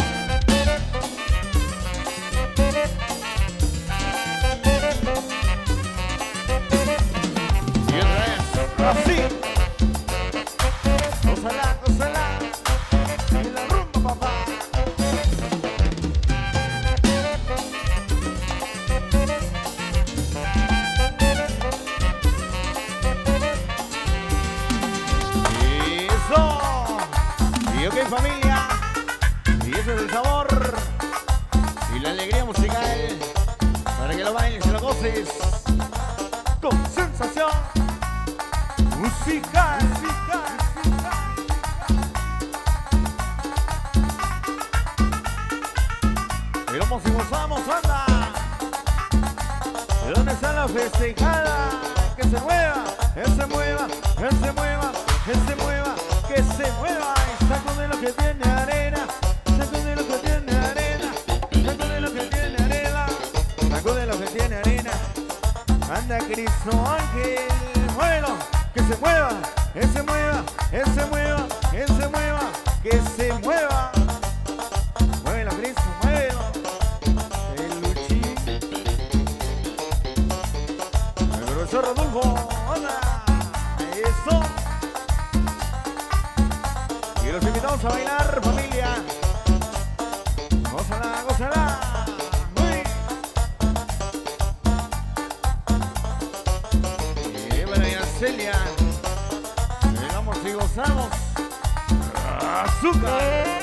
Y otra vez. Así. Gózala, gózala. Y la rumba, papá. Y ok, familia, y ese es el sabor y la alegría musical para que lo bailes y lo goces con sensación musical. Y vamos y gozamos, anda. ¿De dónde está la festejada? Que se mueva, que se mueva, que se mueva, que se mueva, que se mueva. Sacude lo que tiene arena, sacude lo que tiene arena, sacude lo que tiene arena, sacude lo que tiene arena. Anda Cristo Ángel, muévelo, que se mueva, que se mueva, que se mueva, que se mueva, que se mueva. Muévelo Cristo, muévelo. El Luchín, el profesor Rodolfo, anda, eso. Y los invitamos a bailar, familia. Gózala, gózala. Uy. Y María Celia. Llegamos y gozamos. Azúcar.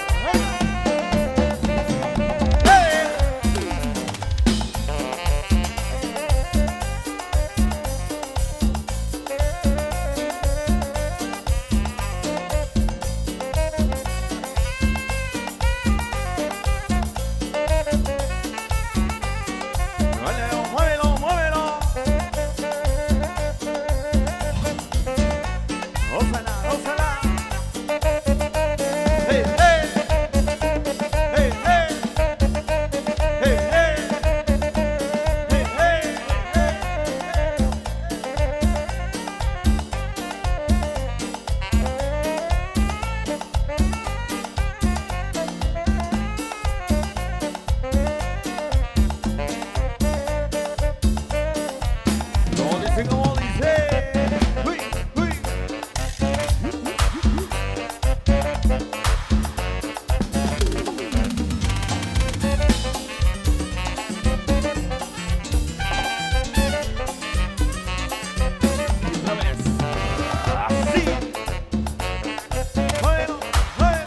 Como dice, uy, uy. Y otra vez, así. Bueno, bueno.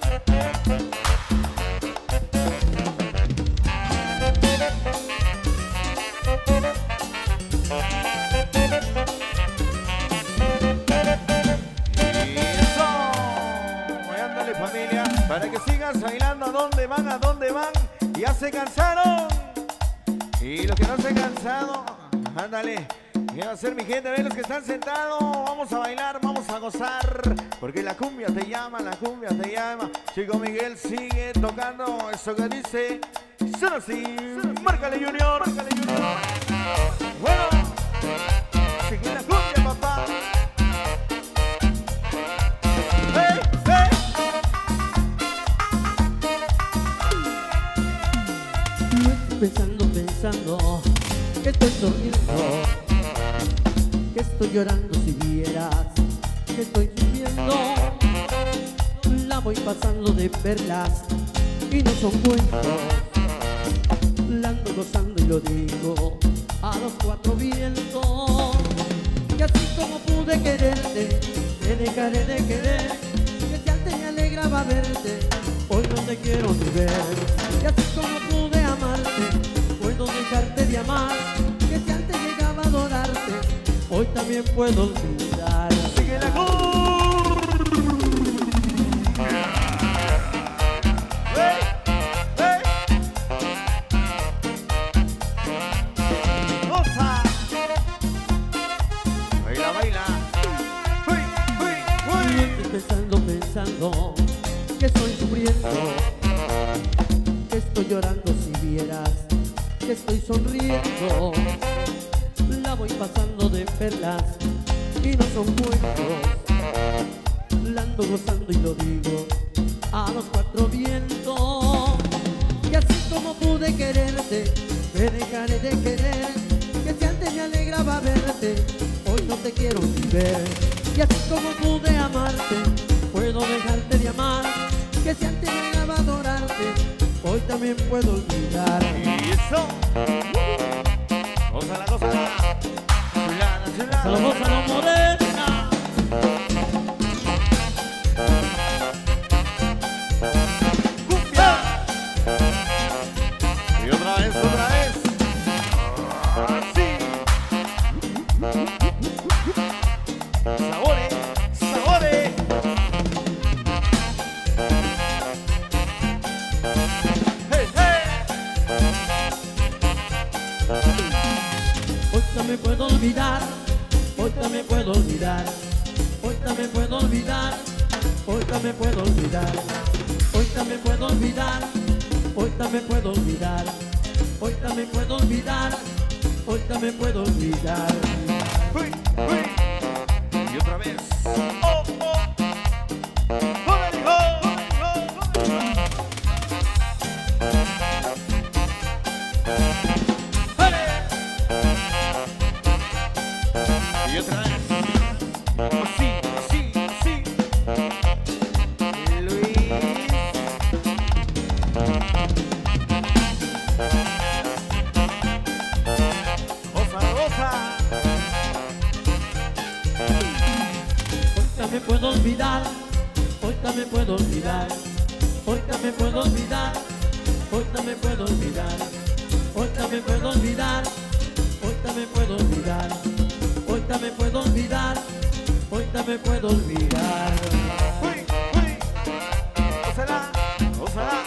Familia, para que sigas bailando. ¿A dónde van? ¿A dónde van? Ya se cansaron. Y los que no se han cansado, ándale. ¿Qué va a hacer mi gente? Ven los que están sentados. Vamos a bailar, vamos a gozar. Porque la cumbia te llama, la cumbia te llama. Chico Miguel sigue tocando eso que dice. Son así. Márcale Junior. Márcale Junior. Bueno, sigue la cumbia, papá. Pensando, pensando, que estoy sonriendo, que estoy llorando si vieras, que estoy sufriendo. La voy pasando de perlas y no son cuentos. La ando gozando y lo digo a los cuatro vientos. Y así como pude quererte, te dejaré de querer. Que si antes me alegraba verte, hoy no te quiero ni ver. Y así como pude amarte, puedo dejarte de amar. Que si antes llegaba a adorarte, hoy también puedo olvidar. Sigue la cor. ¡Hey! ¡Hey! ¡Goza! Baila, baila. ¡Uy, uy, uy! Pensando, pensando, que soy sufriendo, que estoy llorando si vieras que estoy sonriendo. La voy pasando de perlas y no son cuentos. La ando gozando y lo digo a los cuatro vientos. Y así como pude quererte, me dejaré de querer. Que si antes me alegraba verte, hoy no te quiero ni ver. Y así como pude amarte, puedo dejarte de amar. Que si antes me alegraba adorarte, hoy también puedo olvidar. Y eso. Gózala, gózala. Chulada, chulada. Se lo goza la morena. Cumbia. Y otra vez, otra vez. Así. Sabores, sabores. Hey, hey. Hoy también puedo olvidar, hoy también puedo olvidar, hoy también puedo olvidar, hoy también puedo olvidar, hoy también puedo olvidar, hoy también puedo olvidar, hoy también puedo olvidar, hoy también puedo olvidar. Uy, uy. Y otra vez. Oh, oh. ¡Jódale, jódale, jódale! ¡Jódale! Y otra vez. Así, así, así. Luis. Goza, goza. Hoy también puedo olvidar, hoy también puedo olvidar, hoy también puedo olvidar, hoy también puedo olvidar, hoy también puedo olvidar, hoy también puedo olvidar, hoy también puedo olvidar, hoy también puedo olvidar. Uy, uy. Gózala, gózala.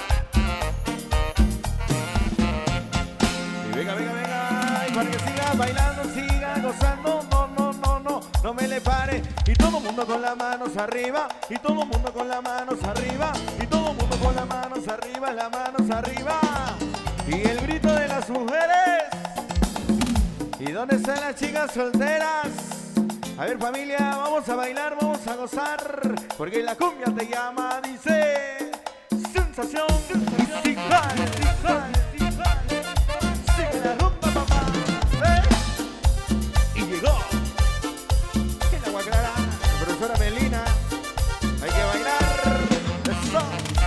Y venga, venga, venga. Y para que siga bailando, siga gozando. No, no, no, no, no me le pare. Y todo el mundo con las manos arriba. Y todo el mundo con las manos arriba. Y todo el mundo con las manos arriba, las manos arriba. Y el grito de las mujeres. ¿Y dónde están las chicas solteras? A ver, familia, vamos a bailar, vamos a gozar, porque la cumbia te llama, dice sensación, y si cae, si cae, si cae, sigue la rumba, papá, ¿eh? Y llegó el agua clara, la profesora Melina, hay que bailar, eso.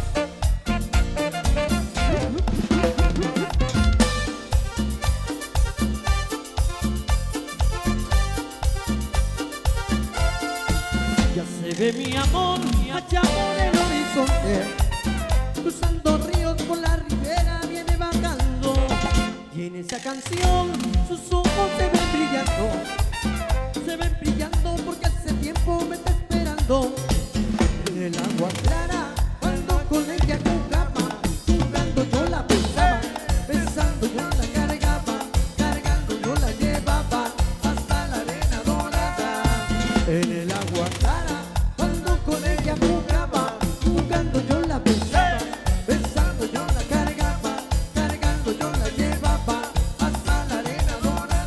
Ya se ve mi amor allá por el horizonte, cruzando ríos por la ribera viene bajando. Y en esa canción sus ojos se ven brillando, se ven brillando porque hace tiempo me está esperando. En el agua clara, cuando con ella jugaba, jugando yo la besaba, besando yo la cargaba, cargando yo la llevaba hasta la arena dorada. En el agua clara, cuando con ella jugaba, jugando yo la besaba, besando yo la cargaba, cargando yo la llevaba hasta la arena dorada.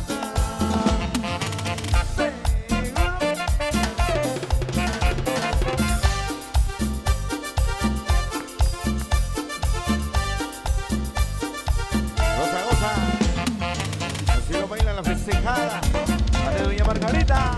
Goza, goza, así lo baila la festejada, de doña Margarita.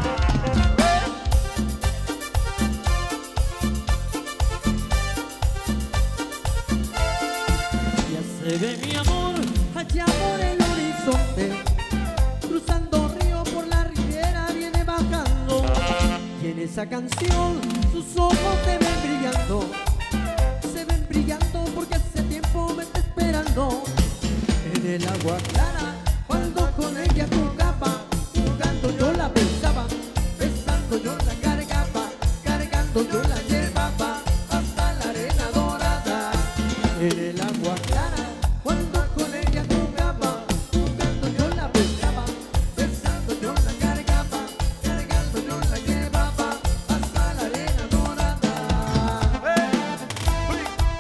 Ya se ve mi amor allá por el horizonte, cruzando río por la ribera viene bajando. Y en esa canción sus ojos se ven brillando, se ven brillando porque hace tiempo me está esperando. En el agua clara, cuando con ella jugaba, jugando yo la besaba, besando yo la cargaba, cargando yo la llevaba hasta la arena dorada. En el agua clara, cuando con ella jugaba, jugando yo la besaba, besando yo la cargaba, cargando yo la llevaba hasta la arena dorada. ¡Eh! ¡Uy!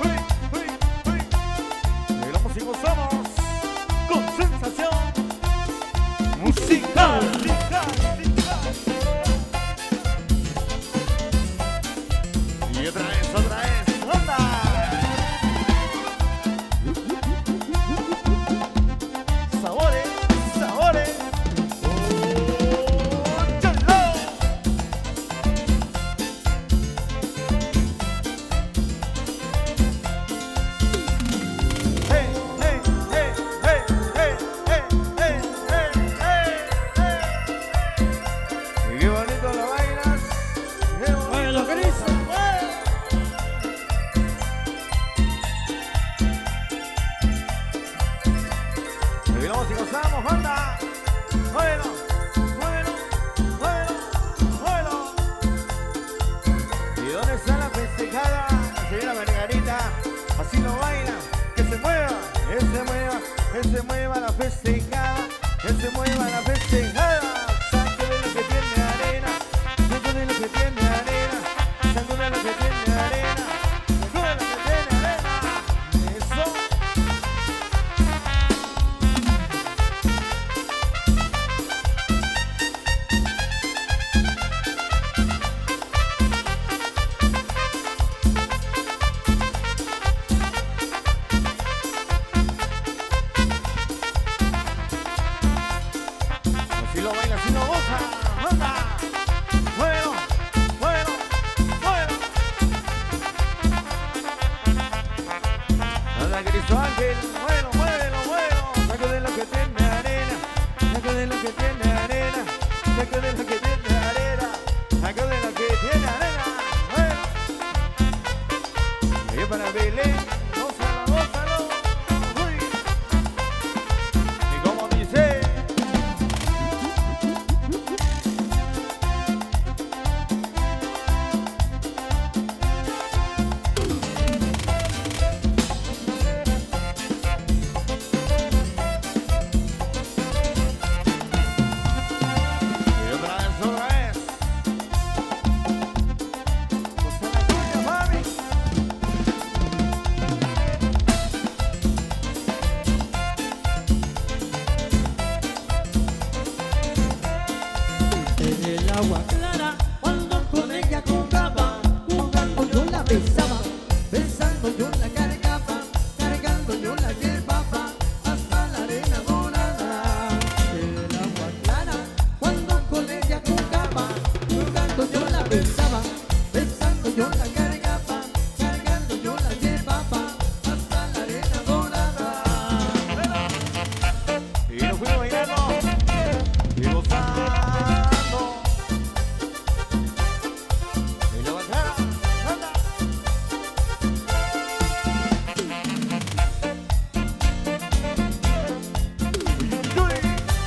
así lo baila, que se mueva, que se mueva, que se mueva la festejada, que se mueva la festejada. Saco de lo que tiene arena, saco de lo que tiene arena, saco de lo que tiene arena, saco de lo que tiene arena. Eso. Así lo baila, así lo goza, anda, bueno, bueno, bueno. Anda, Cristo Ángel, bueno, muévelo, muévelo. Saco de lo que tiene arena, saco de lo que tiene arena, saco de lo que tiene arena, saco de lo que tiene arena, bueno. Y para Belén, gózalo, gózalo, uy. Y como dice. En el agua clara, cuando con ella jugaba, jugando yo la besaba, besando yo la cargaba, cargando yo la llevaba hasta la arena dorada. En el agua clara, cuando con ella jugaba, jugando yo la besaba, besando yo la cargaba, cargando yo la llevaba hasta la arena dorada. Y nos fuimos bailando y gozando. Y la bacana, anda. Uy, uy.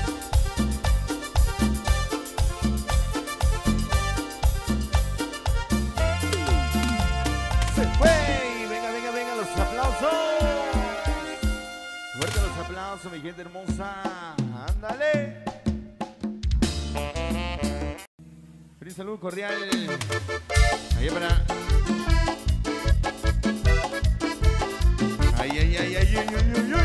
Se fue. Venga, venga, venga, los aplausos. Fuerte los aplausos, mi gente hermosa. Ándale. Un saludo cordial. Ahí para. Ay, ay, ay, ay, ay, ay, ay, ay.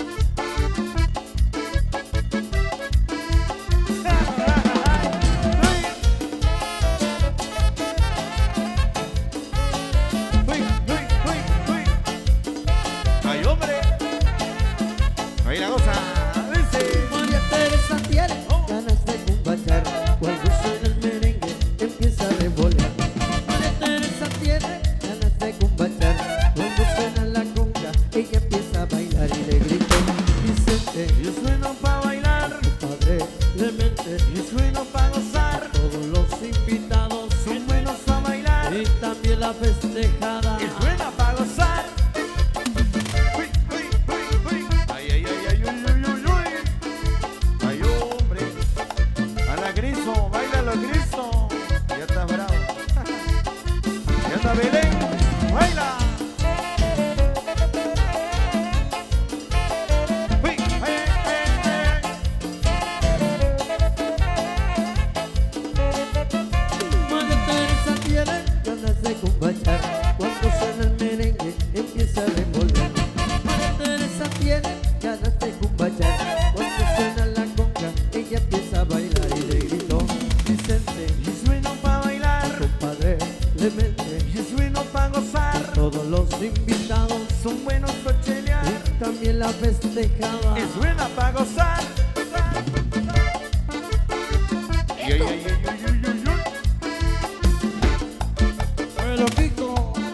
Uy, uy, uy, uy. Ay, hombre. Ahí la cosa. Dice. María Teresa tiene ganas de cumbachar, cuando suena el merengue empieza a revolear. María Teresa tiene ganas de cumbachar, cuando suena la conga ella empieza a bailar y le gritó: Vicente, Yo sueno pa' bailar. padre, Clemente, Yo sueno pa' gozar. todos los invitados Son buenos pa' bailar. y también la festejada. Y suena pa' gozar. Uy, uy, uy, uy. Ay, ay, ay, ay, uy, uy, uy, uy. Ay, hombre. A la Cristo, bailalo, Cristo. Ya está bravo. Ya está Belén. Baila. Uy, ay, ay, ay, ay. María Teresa tiene ganas de cumbachar, cuando suena el merengue empieza a revolver. María Teresa tiene ganas de cumbachar, cuando suena la conga ella empieza a bailar y le gritó: Vicente, Y sueno pa' bailar. compadre, Clemente, Y sueno pa' gozar. todos los invitados Son buenos pa' chelear. y también la festejada. Y suena pa' gozar. Y ay, ay, ay, ay, ay, ay, ay. Me lo pico.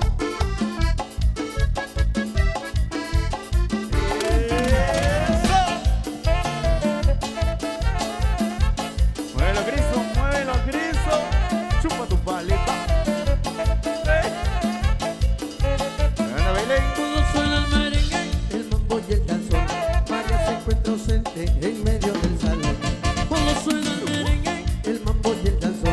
¡Eso! Muévelo, Cristo, muévelo, Cristo. Chupa tu paleta. ¡Eh! Anda, Belén. Cuando suena el merengue, el mambo y el danzón, María se encuentra ausente en medio del salón. Cuando suena el merengue, el mambo y el danzón,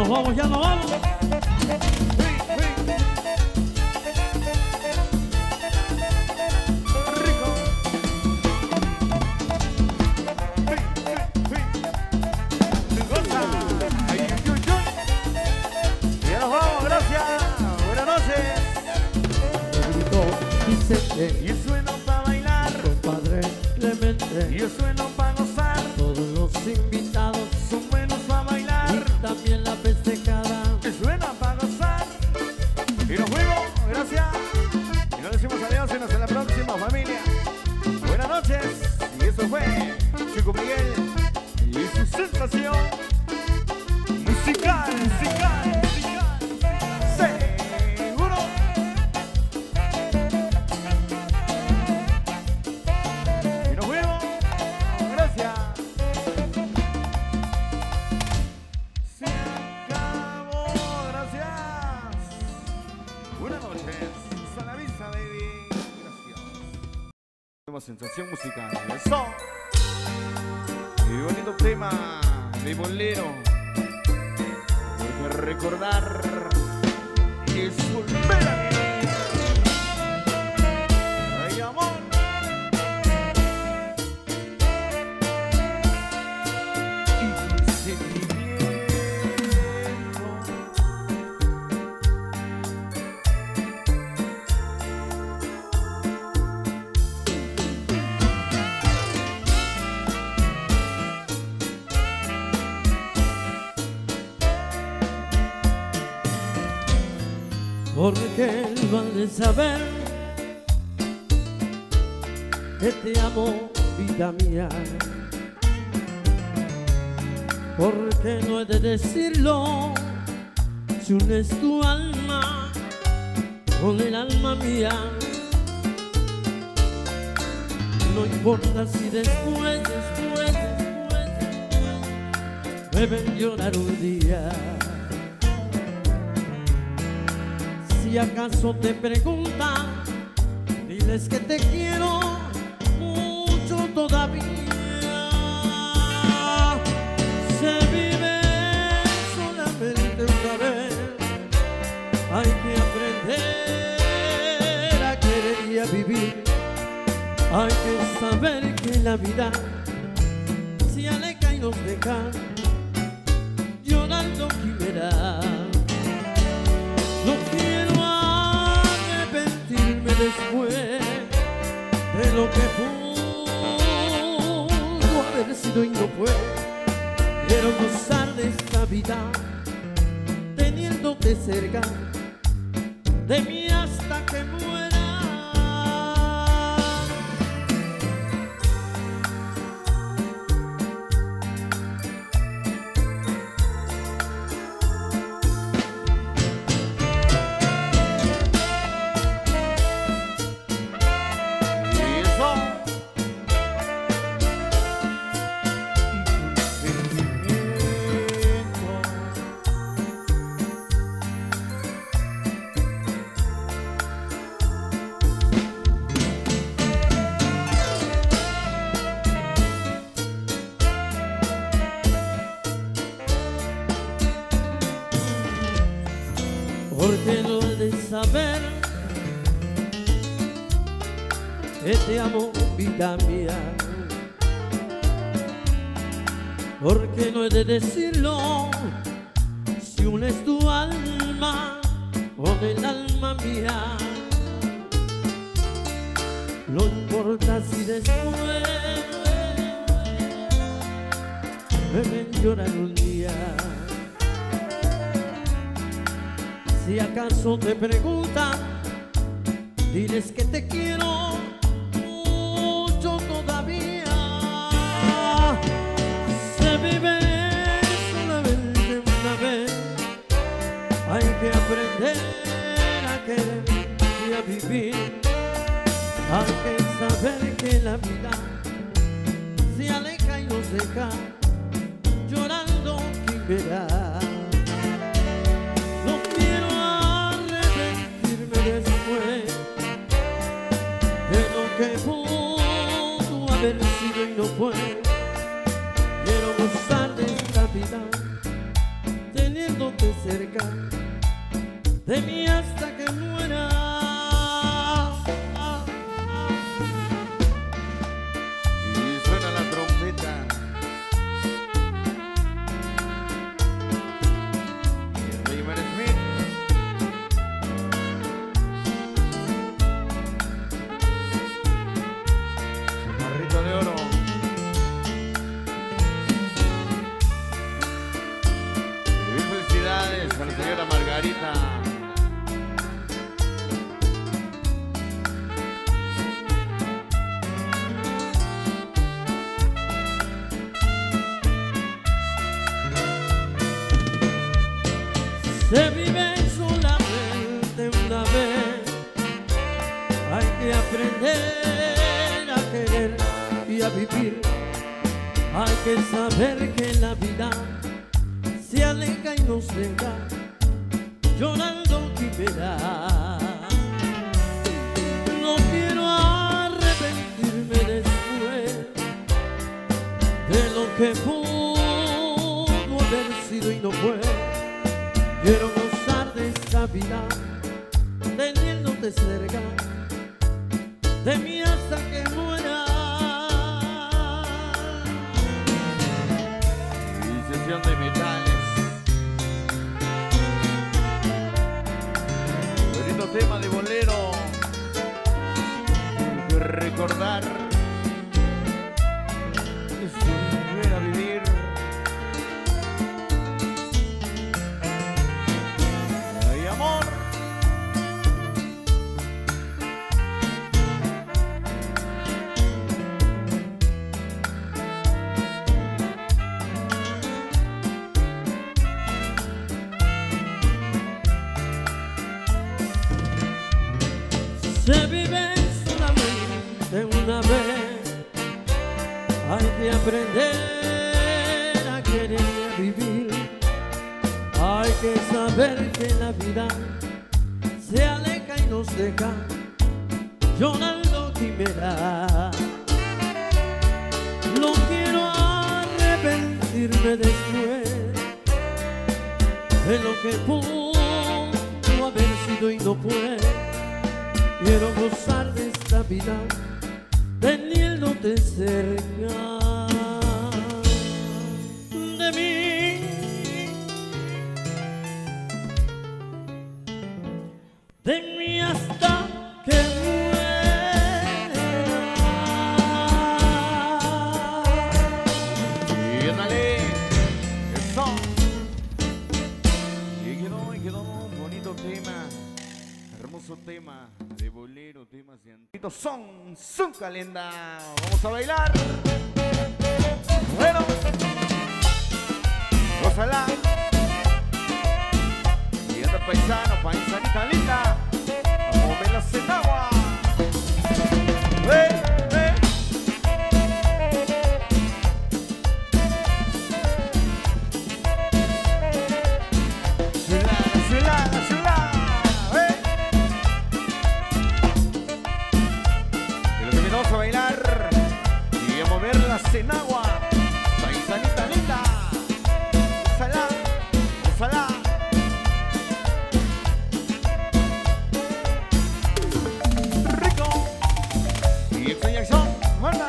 nos vamos, ya nos vamos. Rico. Goza. Ay, ay, ay, ay. Ya nos vamos, gracias. Buenas noches. Gritó Vicente, Y sueno para bailar. compadre Clemente, Y sueno para gozar. todos los invitados Son buenos para bailar. y también la festejada. Que suena para gozar. Y nos fuimos, gracias. Y nos decimos adiós y nos vemos en la próxima, familia. Buenas noches. Y eso fue Chico Miguel y su sensación musical, musical, musical. Seguro. Y nos fuimos. Gracias. Se acabó, gracias. Buenas noches, hasta la vista, baby. Gracias. Nueva sensación musical. Eso. Y bonito tema de bolero. Porque recordar es volver a vivir. Ay, amor. Y sentimiento. Porque él va de saber que te amo, vida mía. Porque no he de decirlo si unes tu alma con el alma mía. No importa si después, después, después, después me ven llorar un día. Si acaso te preguntan, diles que te quiero mucho todavía. Se vive solamente una vez, hay que aprender a querer y a vivir. Hay que saber que la vida se aleja y nos deja llorando quimera. No quiero arrepentirme después de lo que pudo haber sido y no fue. Quiero gozar de esta vida teniéndote cerca de mí hasta que muera. Porque no he de saber que te amo, vida mía. Porque no he de decirlo si unes tu alma con el alma mía. No importa si después me ven llorar un día. Si acaso te preguntan, diles que te quiero mucho todavía. Se vive solamente una vez, hay que aprender a querer y a vivir. Hay que saber que la vida se aleja y nos deja llorando quimera. Después de lo que pudo haber sido y no fue, quiero gozar de esta vida teniendo teniéndote cerca de mí hasta que muera. Y suena la trompeta. Y el Rey Smith. Chaparrito de oro. Y felicidades a la señora Margarita. Se vive solamente una vez, hay que aprender a querer y a vivir. Hay que saber que la vida se aleja y nos deja llorando quimera. No quiero arrepentirme después de lo que pudo haber sido y no fue. Quiero gozar de esta vida, teniéndote cerca de mí hasta que muera. Y sesión de metales. Bonito tema de bolero. Hay que recordar. Es volver a vivir. Ay, amor. Se vive solamente una vez, hay que aprender a querer y a vivir. Hay que saber que la vida se aleja y nos deja llorando quimera. No quiero arrepentirme después de lo que pudo haber sido y no puede. Quiero gozar de esta vida, teniéndote cerca de mí, de mí hasta que muera. Y ándale. Eso. Y quedó, y quedó un bonito tema. Hermoso tema de bolero, temas de antiguo son, son calenda. Vamos a bailar. Bueno, gózala. Y anda paisano, paisanita linda. Vamos a verlas en agua. ¡Eh, eh! Chulada, chulada, chulada. Vamos a bailar y a moverlas en agua. Paisanita linda. Úsala, úsala. Rico. Y estoy acción. Anda.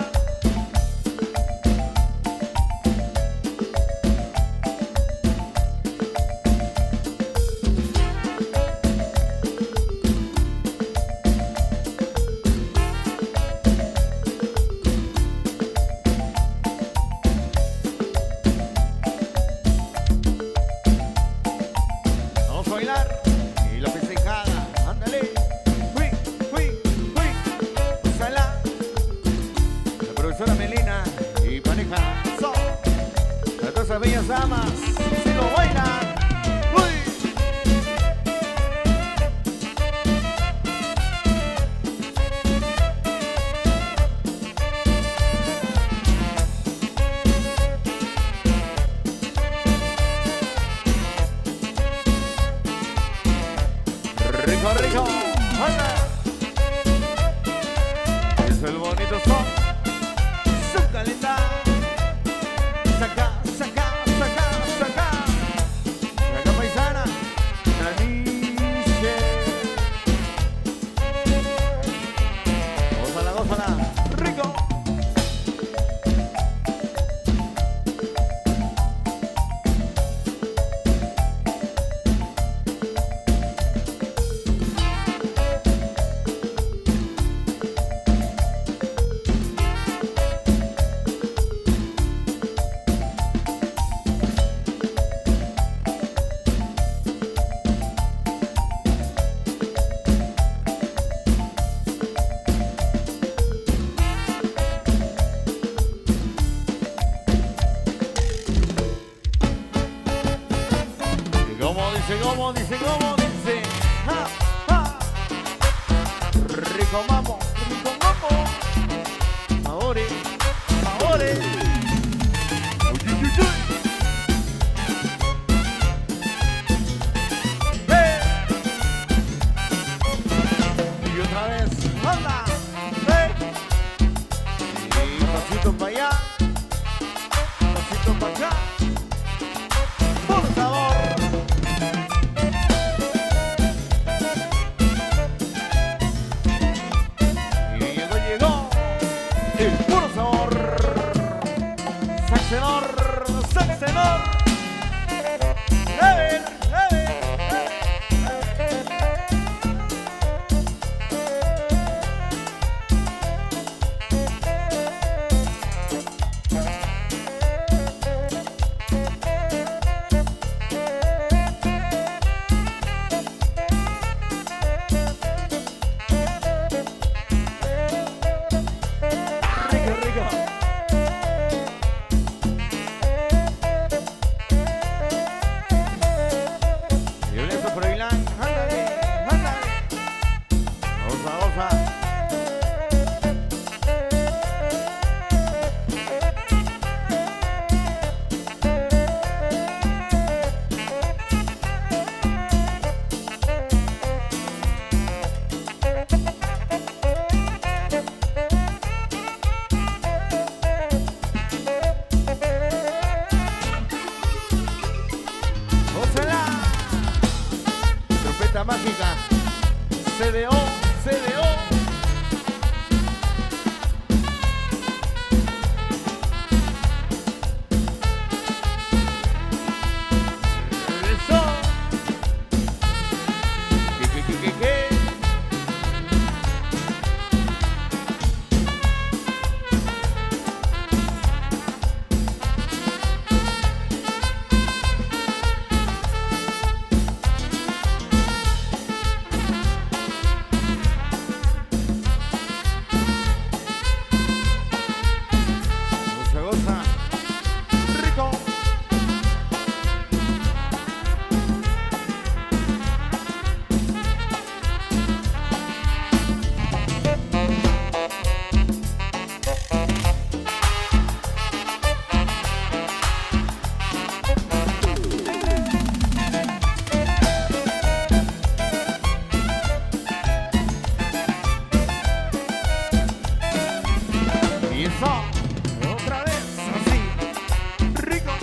Y la festejada, ándale, fui, fui, fui, úsala. La profesora Melina y pareja son a todas esas bellas damas, si lo bailan, uy. Rico, rico, anda. Es el bonito son, su caleta. Saca, saca, saca, Dice como, dice como, dice. Ja, ja. Rico mamo, rico mamo. Ahora, ahora. Uy, uy, uy, uy. Hey. Y otra vez, anda. Hey. Y pasito para allá, pasito para acá. Por favor. Saxenor, Saxenor, Lever, Lever, rico, rico. Trompeta mágica, C D O, C D O. Eso. ¿Qué, qué, qué, qué, qué? Otra vez, así, rico.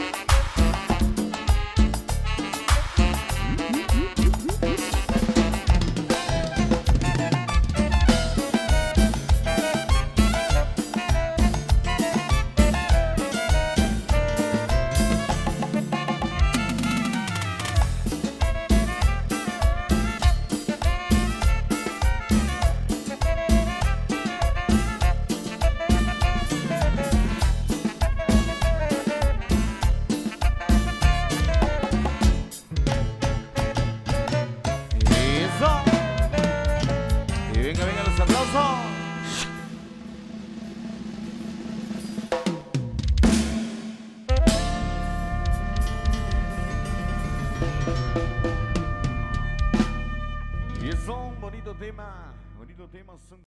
Venga, venga los aplausos. Y es un bonito tema, bonito tema. Son